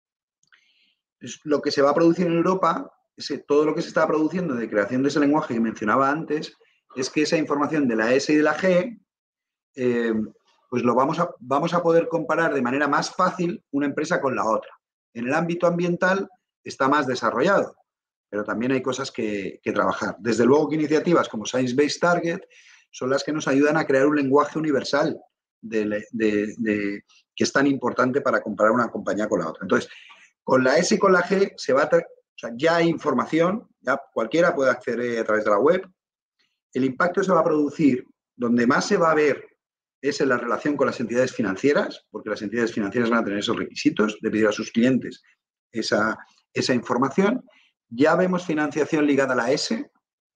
Es lo que se va a producir en Europa, ese, todo lo que se está produciendo de creación de ese lenguaje que mencionaba antes, es que esa información de la S y de la G, eh, pues lo vamos a, vamos a poder comparar de manera más fácil una empresa con la otra. En el ámbito ambiental está más desarrollado, pero también hay cosas que, que trabajar. Desde luego que iniciativas como Science Based Target son las que nos ayudan a crear un lenguaje universal de, de, de, que es tan importante para comparar una compañía con la otra. Entonces, con la S y con la G se va a o sea, ya hay información, ya cualquiera puede acceder a través de la web. El impacto se va a producir, donde más se va a ver es en la relación con las entidades financieras, porque las entidades financieras van a tener esos requisitos de pedir a sus clientes esa, esa información. Ya vemos financiación ligada a la S,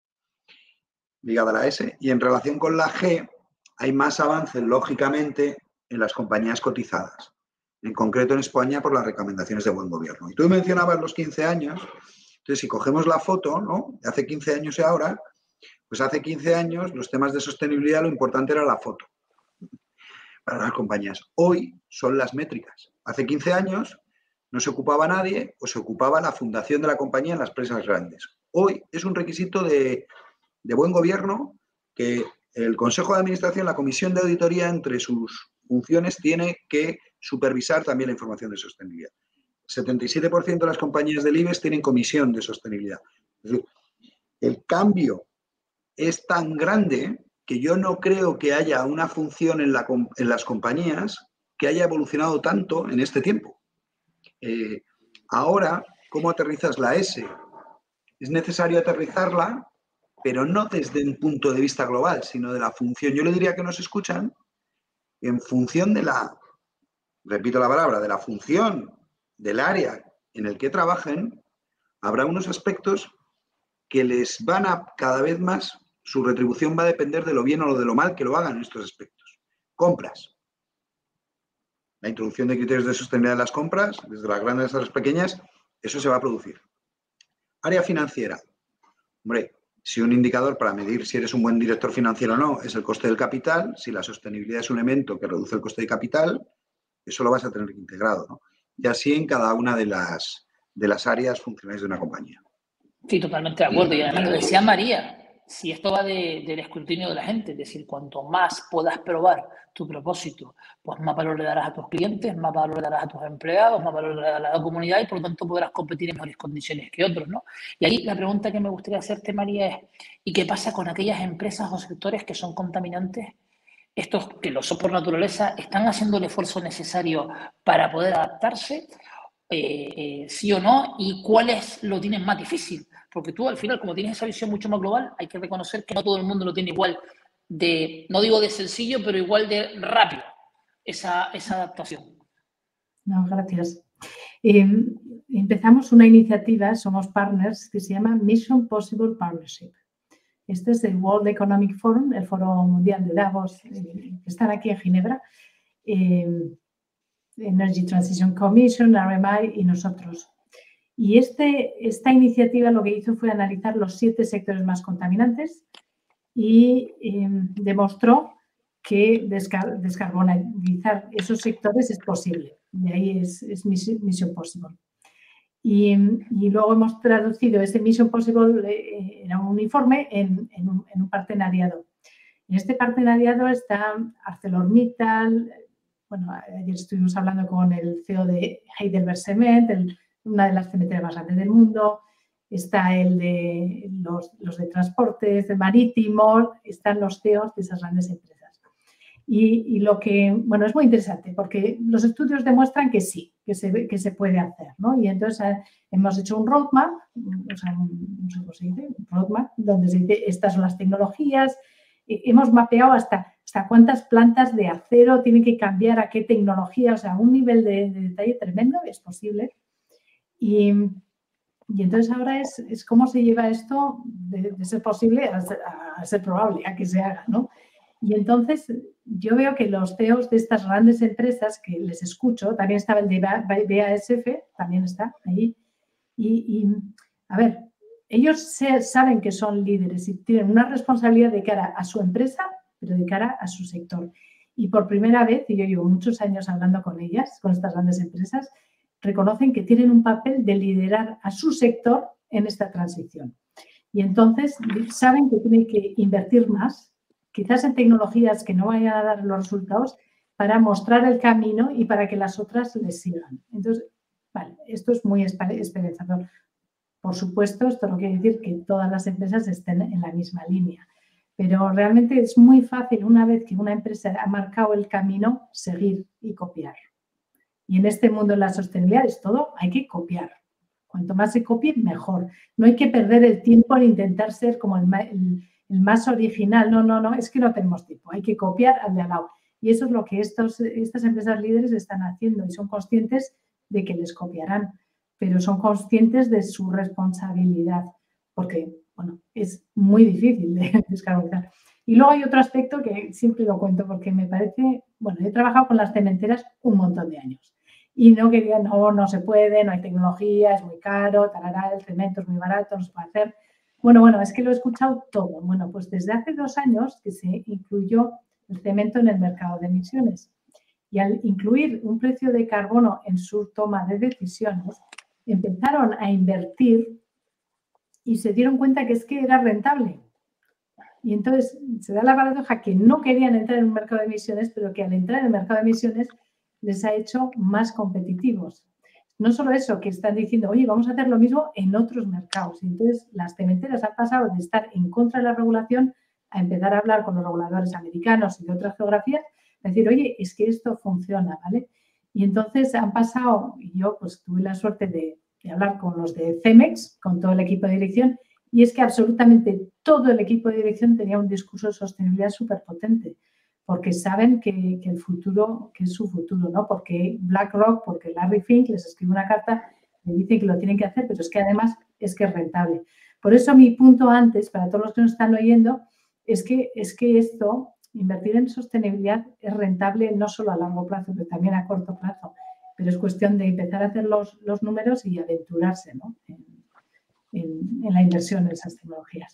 ligada a la S, y en relación con la G hay más avances, lógicamente, en las compañías cotizadas, en concreto en España por las recomendaciones de buen gobierno. Y tú mencionabas los quince años, entonces si cogemos la foto, ¿no?, de hace quince años y ahora, pues hace quince años los temas de sostenibilidad lo importante era la foto para las compañías. Hoy son las métricas. Hace quince años no se ocupaba nadie o se ocupaba la fundación de la compañía en las empresas grandes. Hoy es un requisito de, de buen gobierno que el Consejo de Administración, la Comisión de Auditoría, entre sus funciones, tiene que supervisar también la información de sostenibilidad. El setenta y siete por ciento de las compañías del IBEX tienen comisión de sostenibilidad. Es decir, el cambio es tan grande que yo no creo que haya una función en, la, en las compañías que haya evolucionado tanto en este tiempo. Eh, ahora, ¿cómo aterrizas la S? Es necesario aterrizarla, pero no desde un punto de vista global, sino de la función. Yo le diría que nos escuchan en función de la, repito la palabra, de la función del área en el que trabajen, habrá unos aspectos que les van a cada vez más, su retribución va a depender de lo bien o de lo mal que lo hagan en estos aspectos. Compras. La introducción de criterios de sostenibilidad en las compras, desde las grandes hasta las pequeñas, eso se va a producir. Área financiera. Hombre, si un indicador para medir si eres un buen director financiero o no es el coste del capital, si la sostenibilidad es un elemento que reduce el coste de capital, eso lo vas a tener integrado, ¿no? Y así en cada una de las, de las áreas funcionales de una compañía. Sí, totalmente de acuerdo. Y además lo decía María, si esto va de, del escrutinio de la gente, es decir, cuanto más puedas probar tu propósito, pues más valor le darás a tus clientes, más valor le darás a tus empleados, más valor le darás a la comunidad y por lo tanto podrás competir en mejores condiciones que otros, ¿no? Y ahí la pregunta que me gustaría hacerte, María, es ¿y qué pasa con aquellas empresas o sectores que son contaminantes? Estos que lo son por naturaleza, ¿están haciendo el esfuerzo necesario para poder adaptarse? Eh, eh, sí o no, y cuáles lo tienen más difícil, porque tú al final, como tienes esa visión mucho más global, hay que reconocer que no todo el mundo lo tiene igual de, no digo de sencillo, pero igual de rápido esa, esa adaptación. No, gracias. Eh, empezamos una iniciativa, somos partners, que se llama Mission Possible Partnership. Este es el World Economic Forum, el Foro Mundial de Davos, eh, que están aquí en Ginebra. Eh, Energy Transition Commission, R M I y nosotros. Y este, esta iniciativa lo que hizo fue analizar los siete sectores más contaminantes y eh, demostró que descar descarbonizar esos sectores es posible. Y ahí es, es Mission Possible. Y, y luego hemos traducido ese Mission Possible, eh, era un informe, en, en, un, en un partenariado. En este partenariado está ArcelorMittal. Bueno, ayer estuvimos hablando con el C E O de Heidelberg Cement, el, una de las cementeras más grandes del mundo. Está el de los, los de transportes, el marítimo, están los C E Os de esas grandes empresas. Y, y lo que, bueno, es muy interesante porque los estudios demuestran que sí, que se, que se puede hacer, ¿no? Y entonces eh, hemos hecho un roadmap, o sea, un, no sé cómo se dice, un roadmap, donde se dice estas son las tecnologías. Eh, hemos mapeado hasta, hasta cuántas plantas de acero tienen que cambiar, a qué tecnología, o sea, un nivel de, de detalle tremendo, es posible. Y... Y entonces ahora es, es cómo se lleva esto de, de ser posible a ser, a ser probable, a que se haga, ¿no? Y entonces yo veo que los C E Os de estas grandes empresas, que les escucho, también estaba el de B A S F, también está ahí, y, y a ver, ellos se, saben que son líderes y tienen una responsabilidad de cara a su empresa, pero de cara a su sector. Y por primera vez, y yo llevo muchos años hablando con ellas, con estas grandes empresas, reconocen que tienen un papel de liderar a su sector en esta transición. Y entonces saben que tienen que invertir más, quizás en tecnologías que no vayan a dar los resultados, para mostrar el camino y para que las otras les sigan. Entonces, vale, esto es muy esperanzador. Por supuesto, esto no quiere decir que todas las empresas estén en la misma línea, pero realmente es muy fácil, una vez que una empresa ha marcado el camino, seguir y copiar. Y en este mundo de la sostenibilidad es todo, hay que copiar. Cuanto más se copie, mejor. No hay que perder el tiempo en intentar ser como el, el, el más original. No, no, no, es que no tenemos tiempo. Hay que copiar al de al lado. Y eso es lo que estos, estas empresas líderes están haciendo y son conscientes de que les copiarán, pero son conscientes de su responsabilidad, porque, bueno, es muy difícil de descarbonizar. Y luego hay otro aspecto que siempre lo cuento porque me parece, bueno, he trabajado con las cementeras un montón de años. Y no querían, no, no se puede, no hay tecnología, es muy caro, tarará, el cemento es muy barato, no se puede hacer. Bueno, bueno, es que lo he escuchado todo. Bueno, pues desde hace dos años que se incluyó el cemento en el mercado de emisiones. Y al incluir un precio de carbono en su toma de decisiones, empezaron a invertir y se dieron cuenta que es que era rentable. Y entonces se da la paradoja que no querían entrar en un mercado de emisiones, pero que al entrar en el mercado de emisiones les ha hecho más competitivos. No solo eso, que están diciendo, oye, vamos a hacer lo mismo en otros mercados. Y entonces las cementeras han pasado de estar en contra de la regulación a empezar a hablar con los reguladores americanos y de otras geografías, a decir, oye, es que esto funciona, ¿vale? Y entonces han pasado, y yo pues tuve la suerte de, de hablar con los de Cemex, con todo el equipo de dirección, y es que absolutamente todo el equipo de dirección tenía un discurso de sostenibilidad súper potente, porque saben que, que el futuro, que es su futuro, ¿no? Porque BlackRock, porque Larry Fink les escribe una carta, le dicen que lo tienen que hacer, pero es que además es que es rentable. Por eso mi punto antes, para todos los que nos están oyendo, es que, es que esto, invertir en sostenibilidad es rentable no solo a largo plazo, pero también a corto plazo. Pero es cuestión de empezar a hacer los, los números y aventurarse, ¿no? en, en, en la inversión en esas tecnologías.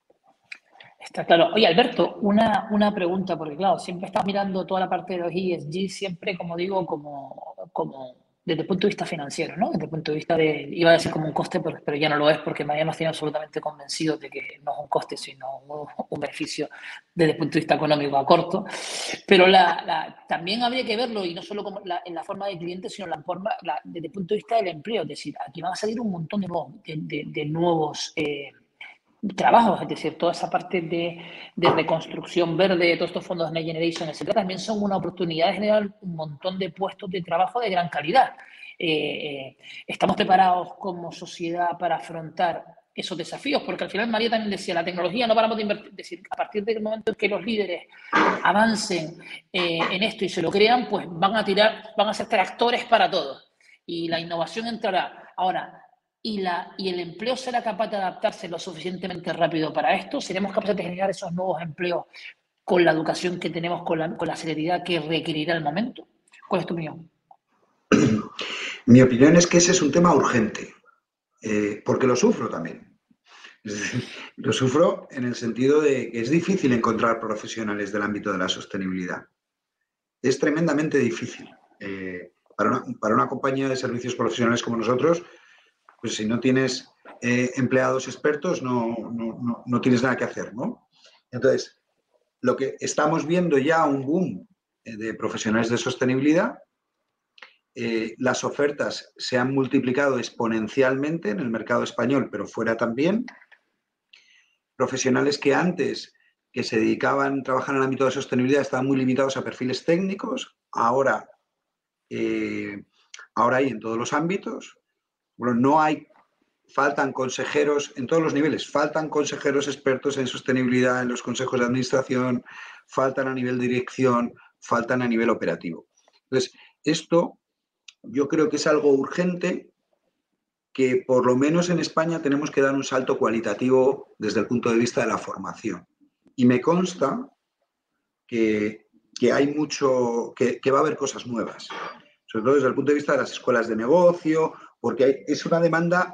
Está claro. Oye, Alberto, una, una pregunta, porque claro, siempre estás mirando toda la parte de los E S G, siempre, como digo, como, como desde el punto de vista financiero, ¿no? Desde el punto de vista de, iba a decir como un coste, pero, pero ya no lo es, porque me nos tiene absolutamente convencidos de que no es un coste, sino un, un beneficio desde el punto de vista económico a corto. Pero la, la, también habría que verlo, y no solo como la, en la forma de cliente, sino la forma, la, desde el punto de vista del empleo. Es decir, aquí van a salir un montón de nuevos, de, de, de nuevos eh, trabajos, es decir, toda esa parte de, de reconstrucción verde, todos estos fondos de Next Generation, etcétera, también son una oportunidad de generar un montón de puestos de trabajo de gran calidad. Eh, eh, ¿Estamos preparados como sociedad para afrontar esos desafíos? Porque al final María también decía, la tecnología no paramos de invertir, es decir, a partir del momento en que los líderes avancen eh, en esto y se lo crean, pues van a tirar, van a ser tractores para todos y la innovación entrará. Ahora, Y, la, y el empleo será capaz de adaptarse lo suficientemente rápido para esto, seremos capaces de generar esos nuevos empleos con la educación que tenemos, con la, con la celeridad que requerirá el momento. ¿Cuál es tu opinión? Mi opinión es que ese es un tema urgente, eh, porque lo sufro también. Es decir, lo sufro en el sentido de que es difícil encontrar profesionales del ámbito de la sostenibilidad. Es tremendamente difícil. Eh, para, una, para una compañía de servicios profesionales como nosotros, pues si no tienes eh, empleados expertos, no, no, no, no tienes nada que hacer, ¿no? Entonces, lo que estamos viendo ya un boom de profesionales de sostenibilidad. Eh, las ofertas se han multiplicado exponencialmente en el mercado español, pero fuera también. Profesionales que antes que se dedicaban a trabajar en el ámbito de sostenibilidad estaban muy limitados a perfiles técnicos, ahora, eh, ahora hay en todos los ámbitos. Bueno, no hay, faltan consejeros en todos los niveles, faltan consejeros expertos en sostenibilidad en los consejos de administración, faltan a nivel de dirección, faltan a nivel operativo. Entonces, esto yo creo que es algo urgente que por lo menos en España tenemos que dar un salto cualitativo desde el punto de vista de la formación. Y me consta que, que hay mucho, que, que va a haber cosas nuevas, sobre todo desde el punto de vista de las escuelas de negocio, porque hay, es una demanda,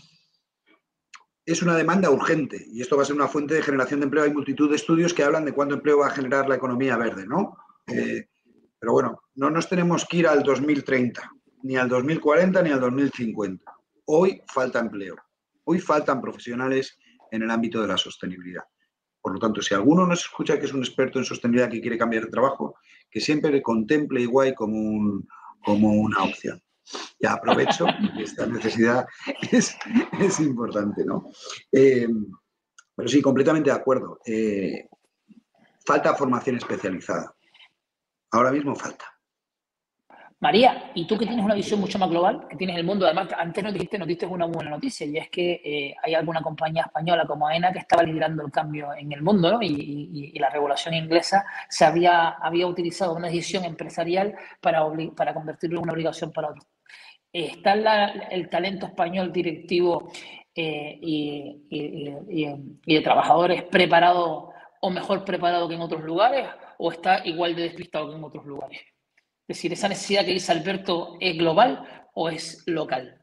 es una demanda urgente y esto va a ser una fuente de generación de empleo. Hay multitud de estudios que hablan de cuánto empleo va a generar la economía verde, ¿no? Eh, pero bueno, no nos tenemos que ir al dos mil treinta, ni al dos mil cuarenta, ni al dos mil cincuenta. Hoy falta empleo, hoy faltan profesionales en el ámbito de la sostenibilidad. Por lo tanto, si alguno nos escucha que es un experto en sostenibilidad que quiere cambiar de trabajo, que siempre le contemple igual como, un, como una opción. Ya aprovecho, porque esta necesidad es, es importante, ¿no? Eh, pero sí, completamente de acuerdo. Eh, falta formación especializada. Ahora mismo falta. María, y tú que tienes una visión mucho más global, que tienes el mundo, además antes nos dijiste, nos diste una buena noticia, y es que eh, hay alguna compañía española como AENA que estaba liderando el cambio en el mundo, ¿no? Y, y, y la regulación inglesa se había, había utilizado una decisión empresarial para, para convertirlo en una obligación para otros. ¿Está la, el talento español directivo eh, y, y, y, y de trabajadores preparado o mejor preparado que en otros lugares, o está igual de despistado que en otros lugares? Es decir, ¿esa necesidad que dice Alberto es global o es local?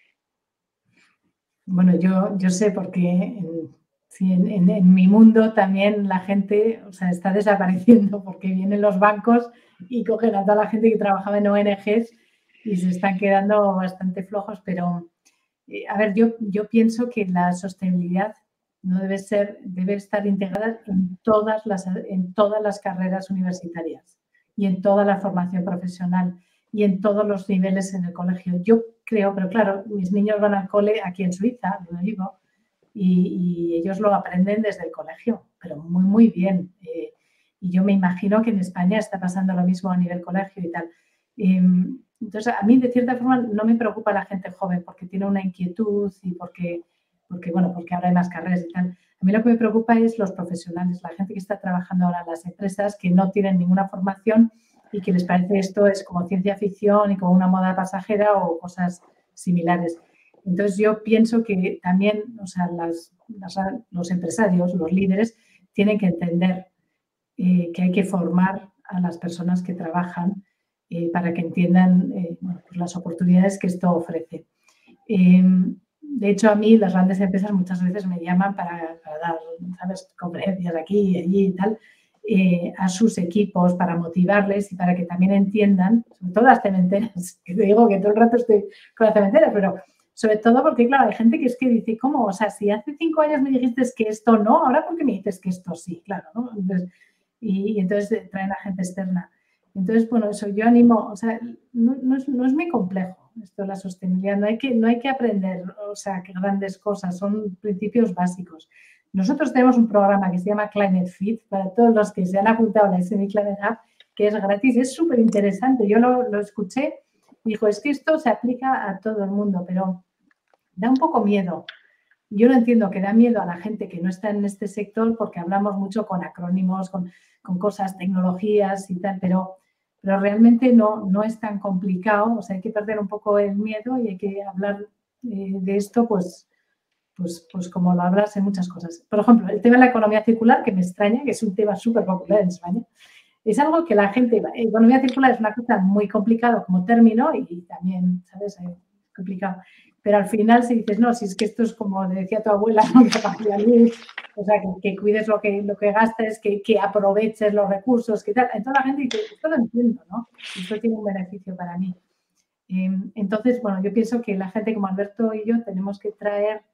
Bueno, yo, yo sé porque en, sí, en, en, en mi mundo también la gente, o sea, está desapareciendo porque vienen los bancos y cogen a toda la gente que trabajaba en O N Ges y se están quedando bastante flojos. Pero, eh, a ver, yo, yo pienso que la sostenibilidad no debe ser, debe estar integrada en todas las, en todas las carreras universitarias y en toda la formación profesional y en todos los niveles en el colegio. Yo creo, pero claro, mis niños van al cole aquí en Suiza, lo digo, y, y ellos lo aprenden desde el colegio, pero muy, muy bien. Eh, y yo me imagino que en España está pasando lo mismo a nivel colegio y tal. Eh, entonces, a mí, de cierta forma, no me preocupa la gente joven porque tiene una inquietud y porque, porque, bueno, porque ahora hay más carreras y tal. A mí lo que me preocupa es los profesionales, la gente que está trabajando ahora en las empresas, que no tienen ninguna formación y que les parece esto es como ciencia ficción y como una moda pasajera o cosas similares. Entonces, yo pienso que también, o sea, las, las, los empresarios, los líderes, tienen que entender eh, que hay que formar a las personas que trabajan eh, para que entiendan eh, bueno, pues las oportunidades que esto ofrece. Eh, de hecho, a mí las grandes empresas muchas veces me llaman para, para dar, ¿sabes?, conferencias aquí y allí y tal, eh, a sus equipos para motivarles y para que también entiendan, sobre todo las cementeras, que te digo que todo el rato estoy con las cementeras, pero sobre todo porque, claro, hay gente que es que dice, ¿cómo? O sea, si hace cinco años me dijiste que esto no, ¿ahora por qué me dices que esto sí? Claro, ¿no? Entonces, y, y entonces traen a gente externa. Entonces, bueno, eso yo animo, o sea, no, no, es, no es muy complejo esto de la sostenibilidad, no hay que, no hay que aprender, o sea, que grandes cosas, son principios básicos. Nosotros tenemos un programa que se llama Climate Fit para todos los que se han apuntado a la S M I Climate Hub, que es gratis, es súper interesante. Yo lo, lo escuché y dijo, es que esto se aplica a todo el mundo, pero da un poco miedo. Yo no entiendo que da miedo a la gente que no está en este sector porque hablamos mucho con acrónimos, con, con cosas, tecnologías y tal, pero, pero realmente no, no es tan complicado. O sea, hay que perder un poco el miedo y hay que hablar eh, de esto, pues, pues, pues como lo hablas en muchas cosas. Por ejemplo, el tema de la economía circular, que me extraña, que es un tema súper popular en España, es algo que la gente... Economía circular es una cosa muy complicada como término y, y también, ¿sabes?, es complicado. Pero al final si dices, no, si es que esto es como decía tu abuela, ¿no?, que apague la luz, o sea, que, que cuides lo que, lo que gastes, que, que aproveches los recursos, que tal. Entonces la gente dice, esto lo entiendo, ¿no? Esto tiene un beneficio para mí. Eh, entonces, bueno, yo pienso que la gente como Alberto y yo tenemos que traer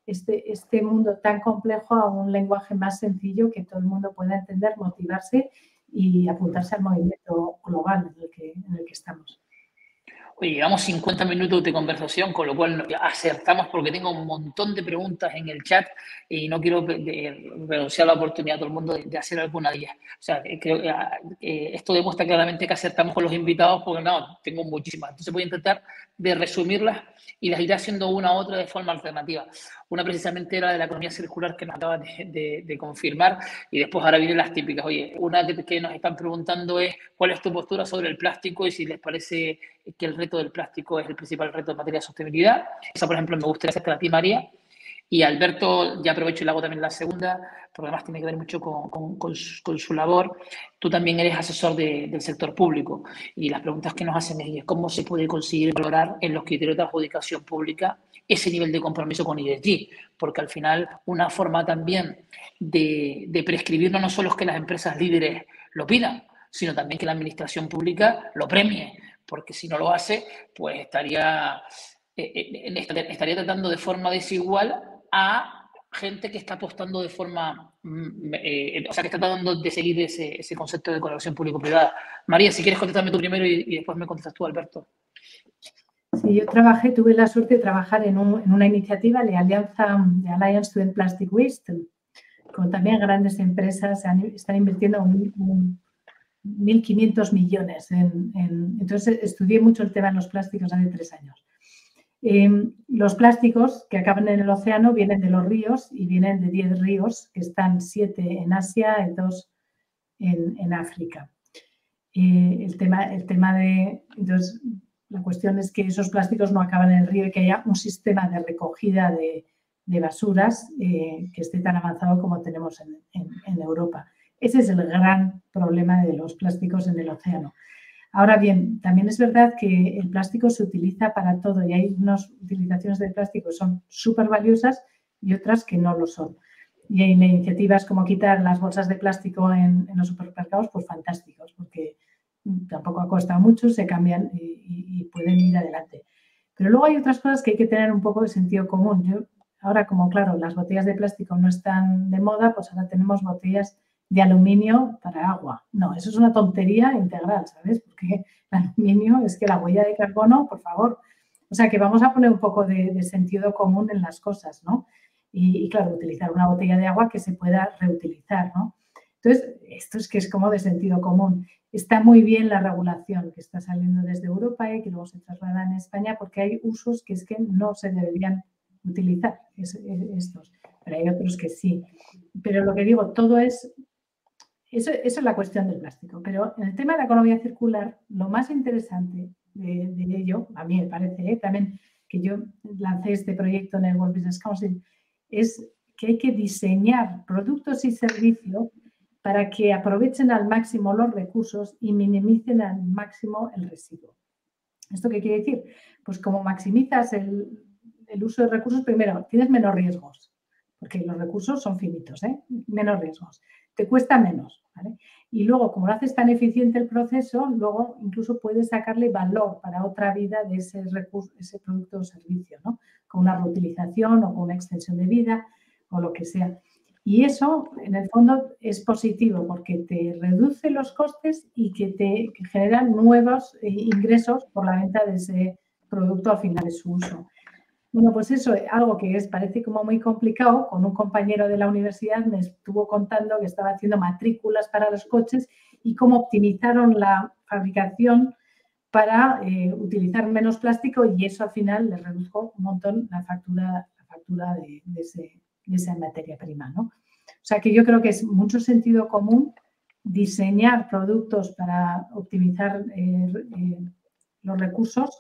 este, este mundo tan complejo a un lenguaje más sencillo que todo el mundo pueda entender, motivarse y apuntarse al movimiento global en el que, en el que estamos. Oye, llevamos cincuenta minutos de conversación, con lo cual acertamos porque tengo un montón de preguntas en el chat y no quiero renunciar a la oportunidad a todo el mundo de, de hacer alguna de ellas. O sea, creo que eh, esto demuestra claramente que acertamos con los invitados porque no, tengo muchísimas. Entonces voy a intentar de resumirlas y las iré haciendo una u otra de forma alternativa. Una precisamente era de la economía circular que nos acaba de, de, de confirmar y después ahora vienen las típicas. Oye, una que, que nos están preguntando es ¿cuál es tu postura sobre el plástico y si les parece que el reto del plástico es el principal reto en materia de sostenibilidad? Esa, por ejemplo, me gustaría hacer a ti, María. Y Alberto, ya aprovecho y le hago también la segunda, porque además tiene que ver mucho con, con, con, su, con su labor. Tú también eres asesor de, del sector público y las preguntas que nos hacen es cómo se puede conseguir valorar en los criterios de adjudicación pública ese nivel de compromiso con I D G, porque al final una forma también de, de prescribir no solo es que las empresas líderes lo pidan, sino también que la administración pública lo premie, porque si no lo hace, pues estaría, eh, estaría tratando de forma desigual a gente que está apostando de forma, eh, o sea, que está tratando de seguir ese, ese concepto de colaboración público-privada. María, si quieres contestarme tú primero y, y después me contestas tú, Alberto. Sí, yo trabajé, tuve la suerte de trabajar en, un, en una iniciativa de Alianza, de Alliance to End Plastic Waste, con también grandes empresas han, están invirtiendo un, un mil quinientos millones. En, en, entonces, estudié mucho el tema de los plásticos hace tres años. Eh, los plásticos que acaban en el océano vienen de los ríos y vienen de diez ríos, que están siete en Asia y dos en, en África. Eh, el, tema, el tema de... Entonces, la cuestión es que esos plásticos no acaban en el río y que haya un sistema de recogida de, de basuras eh, que esté tan avanzado como tenemos en, en, en Europa. Ese es el gran problema de los plásticos en el océano. Ahora bien, también es verdad que el plástico se utiliza para todo y hay unas utilizaciones del plástico que son súper valiosas y otras que no lo son. Y hay iniciativas como quitar las bolsas de plástico en, en los supermercados, pues fantásticos, porque tampoco ha costado mucho, se cambian y, y, y pueden ir adelante. Pero luego hay otras cosas que hay que tener un poco de sentido común. Yo, ahora, como claro, las botellas de plástico no están de moda, pues ahora tenemos botellas de aluminio para agua. No, eso es una tontería integral, ¿sabes? Porque el aluminio es que la huella de carbono, por favor. O sea, que vamos a poner un poco de, de sentido común en las cosas, ¿no? Y, y, claro, utilizar una botella de agua que se pueda reutilizar, ¿no? Entonces, esto es que es como de sentido común. Está muy bien la regulación que está saliendo desde Europa y que luego se traslada en España porque hay usos que es que no se deberían utilizar, es, es, estos, pero hay otros que sí. Pero lo que digo, todo es... Eso, eso es la cuestión del plástico, pero en el tema de la economía circular, lo más interesante de, de ello, a mí me parece, ¿eh? También que yo lancé este proyecto en el World Business Council, es que hay que diseñar productos y servicios para que aprovechen al máximo los recursos y minimicen al máximo el residuo. ¿Esto qué quiere decir? Pues como maximizas el, el uso de recursos, primero, tienes menos riesgos, porque los recursos son finitos, ¿eh? Menos riesgos. Te cuesta menos, ¿vale? Y luego, como lo haces tan eficiente el proceso, luego incluso puedes sacarle valor para otra vida de ese recurso, ese producto o servicio, ¿no? Con una reutilización o con una extensión de vida o lo que sea. Y eso, en el fondo, es positivo porque te reduce los costes y que te que generan nuevos ingresos por la venta de ese producto al final de su uso. Bueno, pues eso, algo que es, parece como muy complicado, con un compañero de la universidad me estuvo contando que estaba haciendo matrículas para los coches y cómo optimizaron la fabricación para eh, utilizar menos plástico y eso al final le redujo un montón la factura, la factura de, de, ese, de esa materia prima, ¿no? O sea que yo creo que es mucho sentido común diseñar productos para optimizar eh, eh, los recursos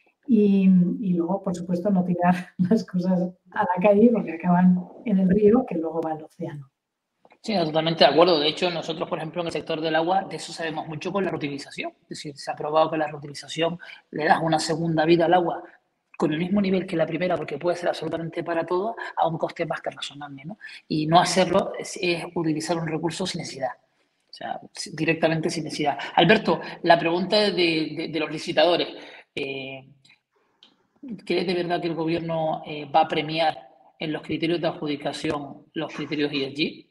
y, y luego, por supuesto, no tirar las cosas a la calle porque acaban en el río que luego va al océano. Sí, totalmente de acuerdo. De hecho, nosotros, por ejemplo, en el sector del agua, de eso sabemos mucho con la reutilización. Es decir, se ha probado que la reutilización le da una segunda vida al agua con el mismo nivel que la primera, porque puede ser absolutamente para todo, a un coste más que razonable, ¿no? Y no hacerlo es, es utilizar un recurso sin necesidad. O sea, directamente sin necesidad. Alberto, la pregunta de, de, de los licitadores. Eh, ¿Crees de verdad que el gobierno eh, va a premiar en los criterios de adjudicación los criterios E S G?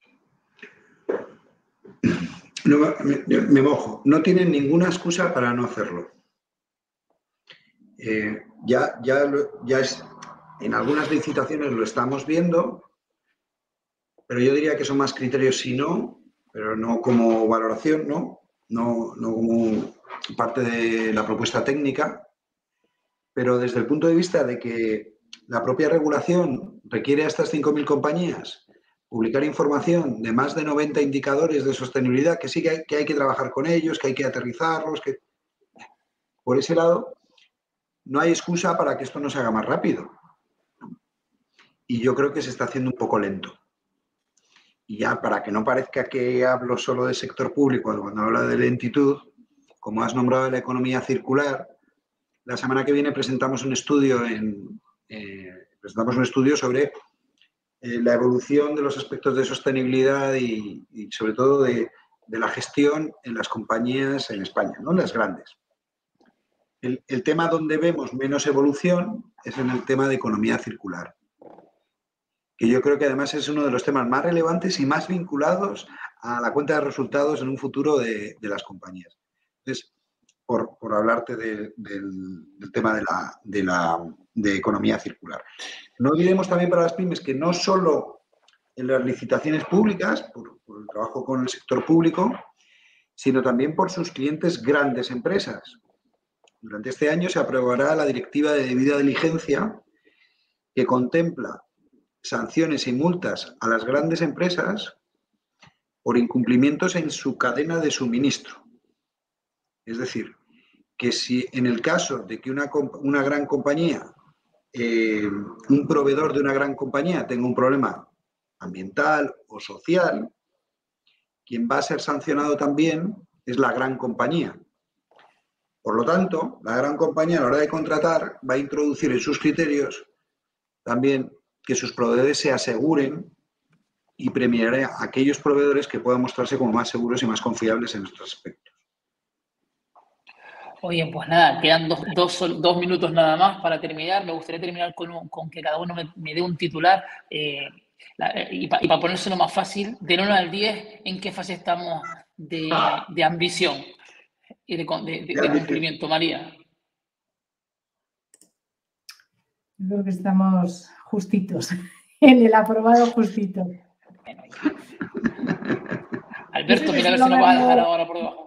No, me, me mojo. No tienen ninguna excusa para no hacerlo. Eh, ya, ya, ya es, en algunas licitaciones lo estamos viendo, pero yo diría que son más criterios si no, pero no como valoración, ¿no? No, no como parte de la propuesta técnica, pero desde el punto de vista de que la propia regulación requiere a estas cinco mil compañías publicar información de más de noventa indicadores de sostenibilidad, que sí que hay, que hay que trabajar con ellos, que hay que aterrizarlos, que por ese lado no hay excusa para que esto no se haga más rápido. Y yo creo que se está haciendo un poco lento. Y ya para que no parezca que hablo solo del sector público, cuando hablo de lentitud, como has nombrado la economía circular, la semana que viene presentamos un estudio, en, eh, presentamos un estudio sobre eh, la evolución de los aspectos de sostenibilidad y, y sobre todo de, de la gestión en las compañías en España, ¿no? Las grandes. El, el tema donde vemos menos evolución es en el tema de economía circular, que yo creo que además es uno de los temas más relevantes y más vinculados a la cuenta de resultados en un futuro de, de las compañías. Entonces, por, por hablarte de, del, del tema de la, de la de economía circular. No olvidemos también para las pymes que no solo en las licitaciones públicas, por, por el trabajo con el sector público, sino también por sus clientes grandes empresas. Durante este año se aprobará la Directiva de Debida Diligencia, que contempla sanciones y multas a las grandes empresas por incumplimientos en su cadena de suministro. Es decir, que si en el caso de que una, una gran compañía, eh, un proveedor de una gran compañía tenga un problema ambiental o social, quien va a ser sancionado también es la gran compañía. Por lo tanto, la gran compañía a la hora de contratar va a introducir en sus criterios también que sus proveedores se aseguren y premiará a aquellos proveedores que puedan mostrarse como más seguros y más confiables en estos aspectos. Oye, pues nada, quedan dos, dos, dos minutos nada más para terminar. Me gustaría terminar con, con que cada uno me, me dé un titular eh, la, y para pa ponérselo más fácil, del uno al diez, ¿en qué fase estamos de, de ambición y de, de, de, de cumplimiento, María? Yo creo que estamos justitos, en el aprobado justito. Bueno, Alberto, mira a ver si nos va a dejar ahora por debajo.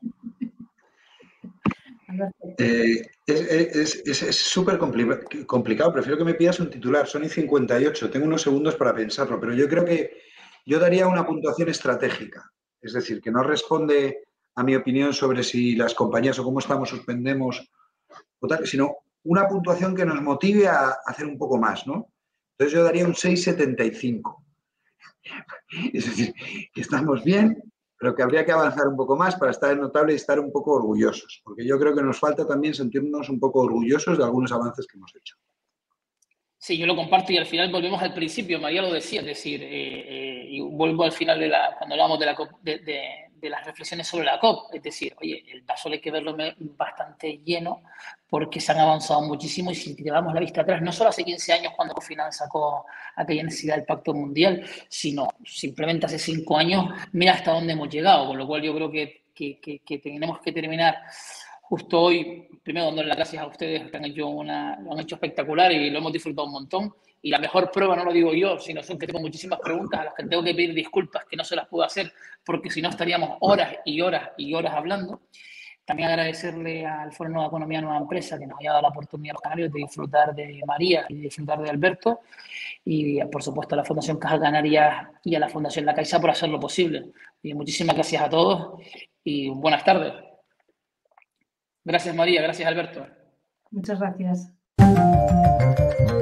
Eh, es súper compli complicado, prefiero que me pidas un titular, son y cincuenta y ocho, tengo unos segundos para pensarlo, pero yo creo que yo daría una puntuación estratégica, es decir, que no responde a mi opinión sobre si las compañías o cómo estamos suspendemos, o tal, sino una puntuación que nos motive a hacer un poco más, ¿no? Entonces yo daría un seis coma setenta y cinco, es decir, que estamos bien, pero que habría que avanzar un poco más para estar notable y estar un poco orgullosos, porque yo creo que nos falta también sentirnos un poco orgullosos de algunos avances que hemos hecho. Sí, yo lo comparto y al final volvemos al principio, María lo decía, es decir, eh, eh, y vuelvo al final de la, cuando hablamos de, la COP, de, de, de las reflexiones sobre la COP, es decir, oye, el vaso hay que verlo bastante lleno porque se han avanzado muchísimo y si llevamos la vista atrás, no solo hace quince años cuando Cofinance sacó aquella necesidad del Pacto Mundial, sino simplemente hace cinco años, mira hasta dónde hemos llegado, con lo cual yo creo que, que, que, que tenemos que terminar justo hoy, primero dándole las gracias a ustedes que han hecho una, lo han hecho espectacular y lo hemos disfrutado un montón. Y la mejor prueba no lo digo yo, sino son que tengo muchísimas preguntas a las que tengo que pedir disculpas que no se las puedo hacer porque si no estaríamos horas y horas y horas hablando. También agradecerle al Foro Nueva Economía Nueva Empresa que nos haya dado la oportunidad a los canarios de disfrutar de María y de disfrutar de Alberto y por supuesto a la Fundación Caja Canarias y a la Fundación La Caixa por hacerlo posible. Y muchísimas gracias a todos y buenas tardes. Gracias, María. Gracias, Alberto. Muchas gracias.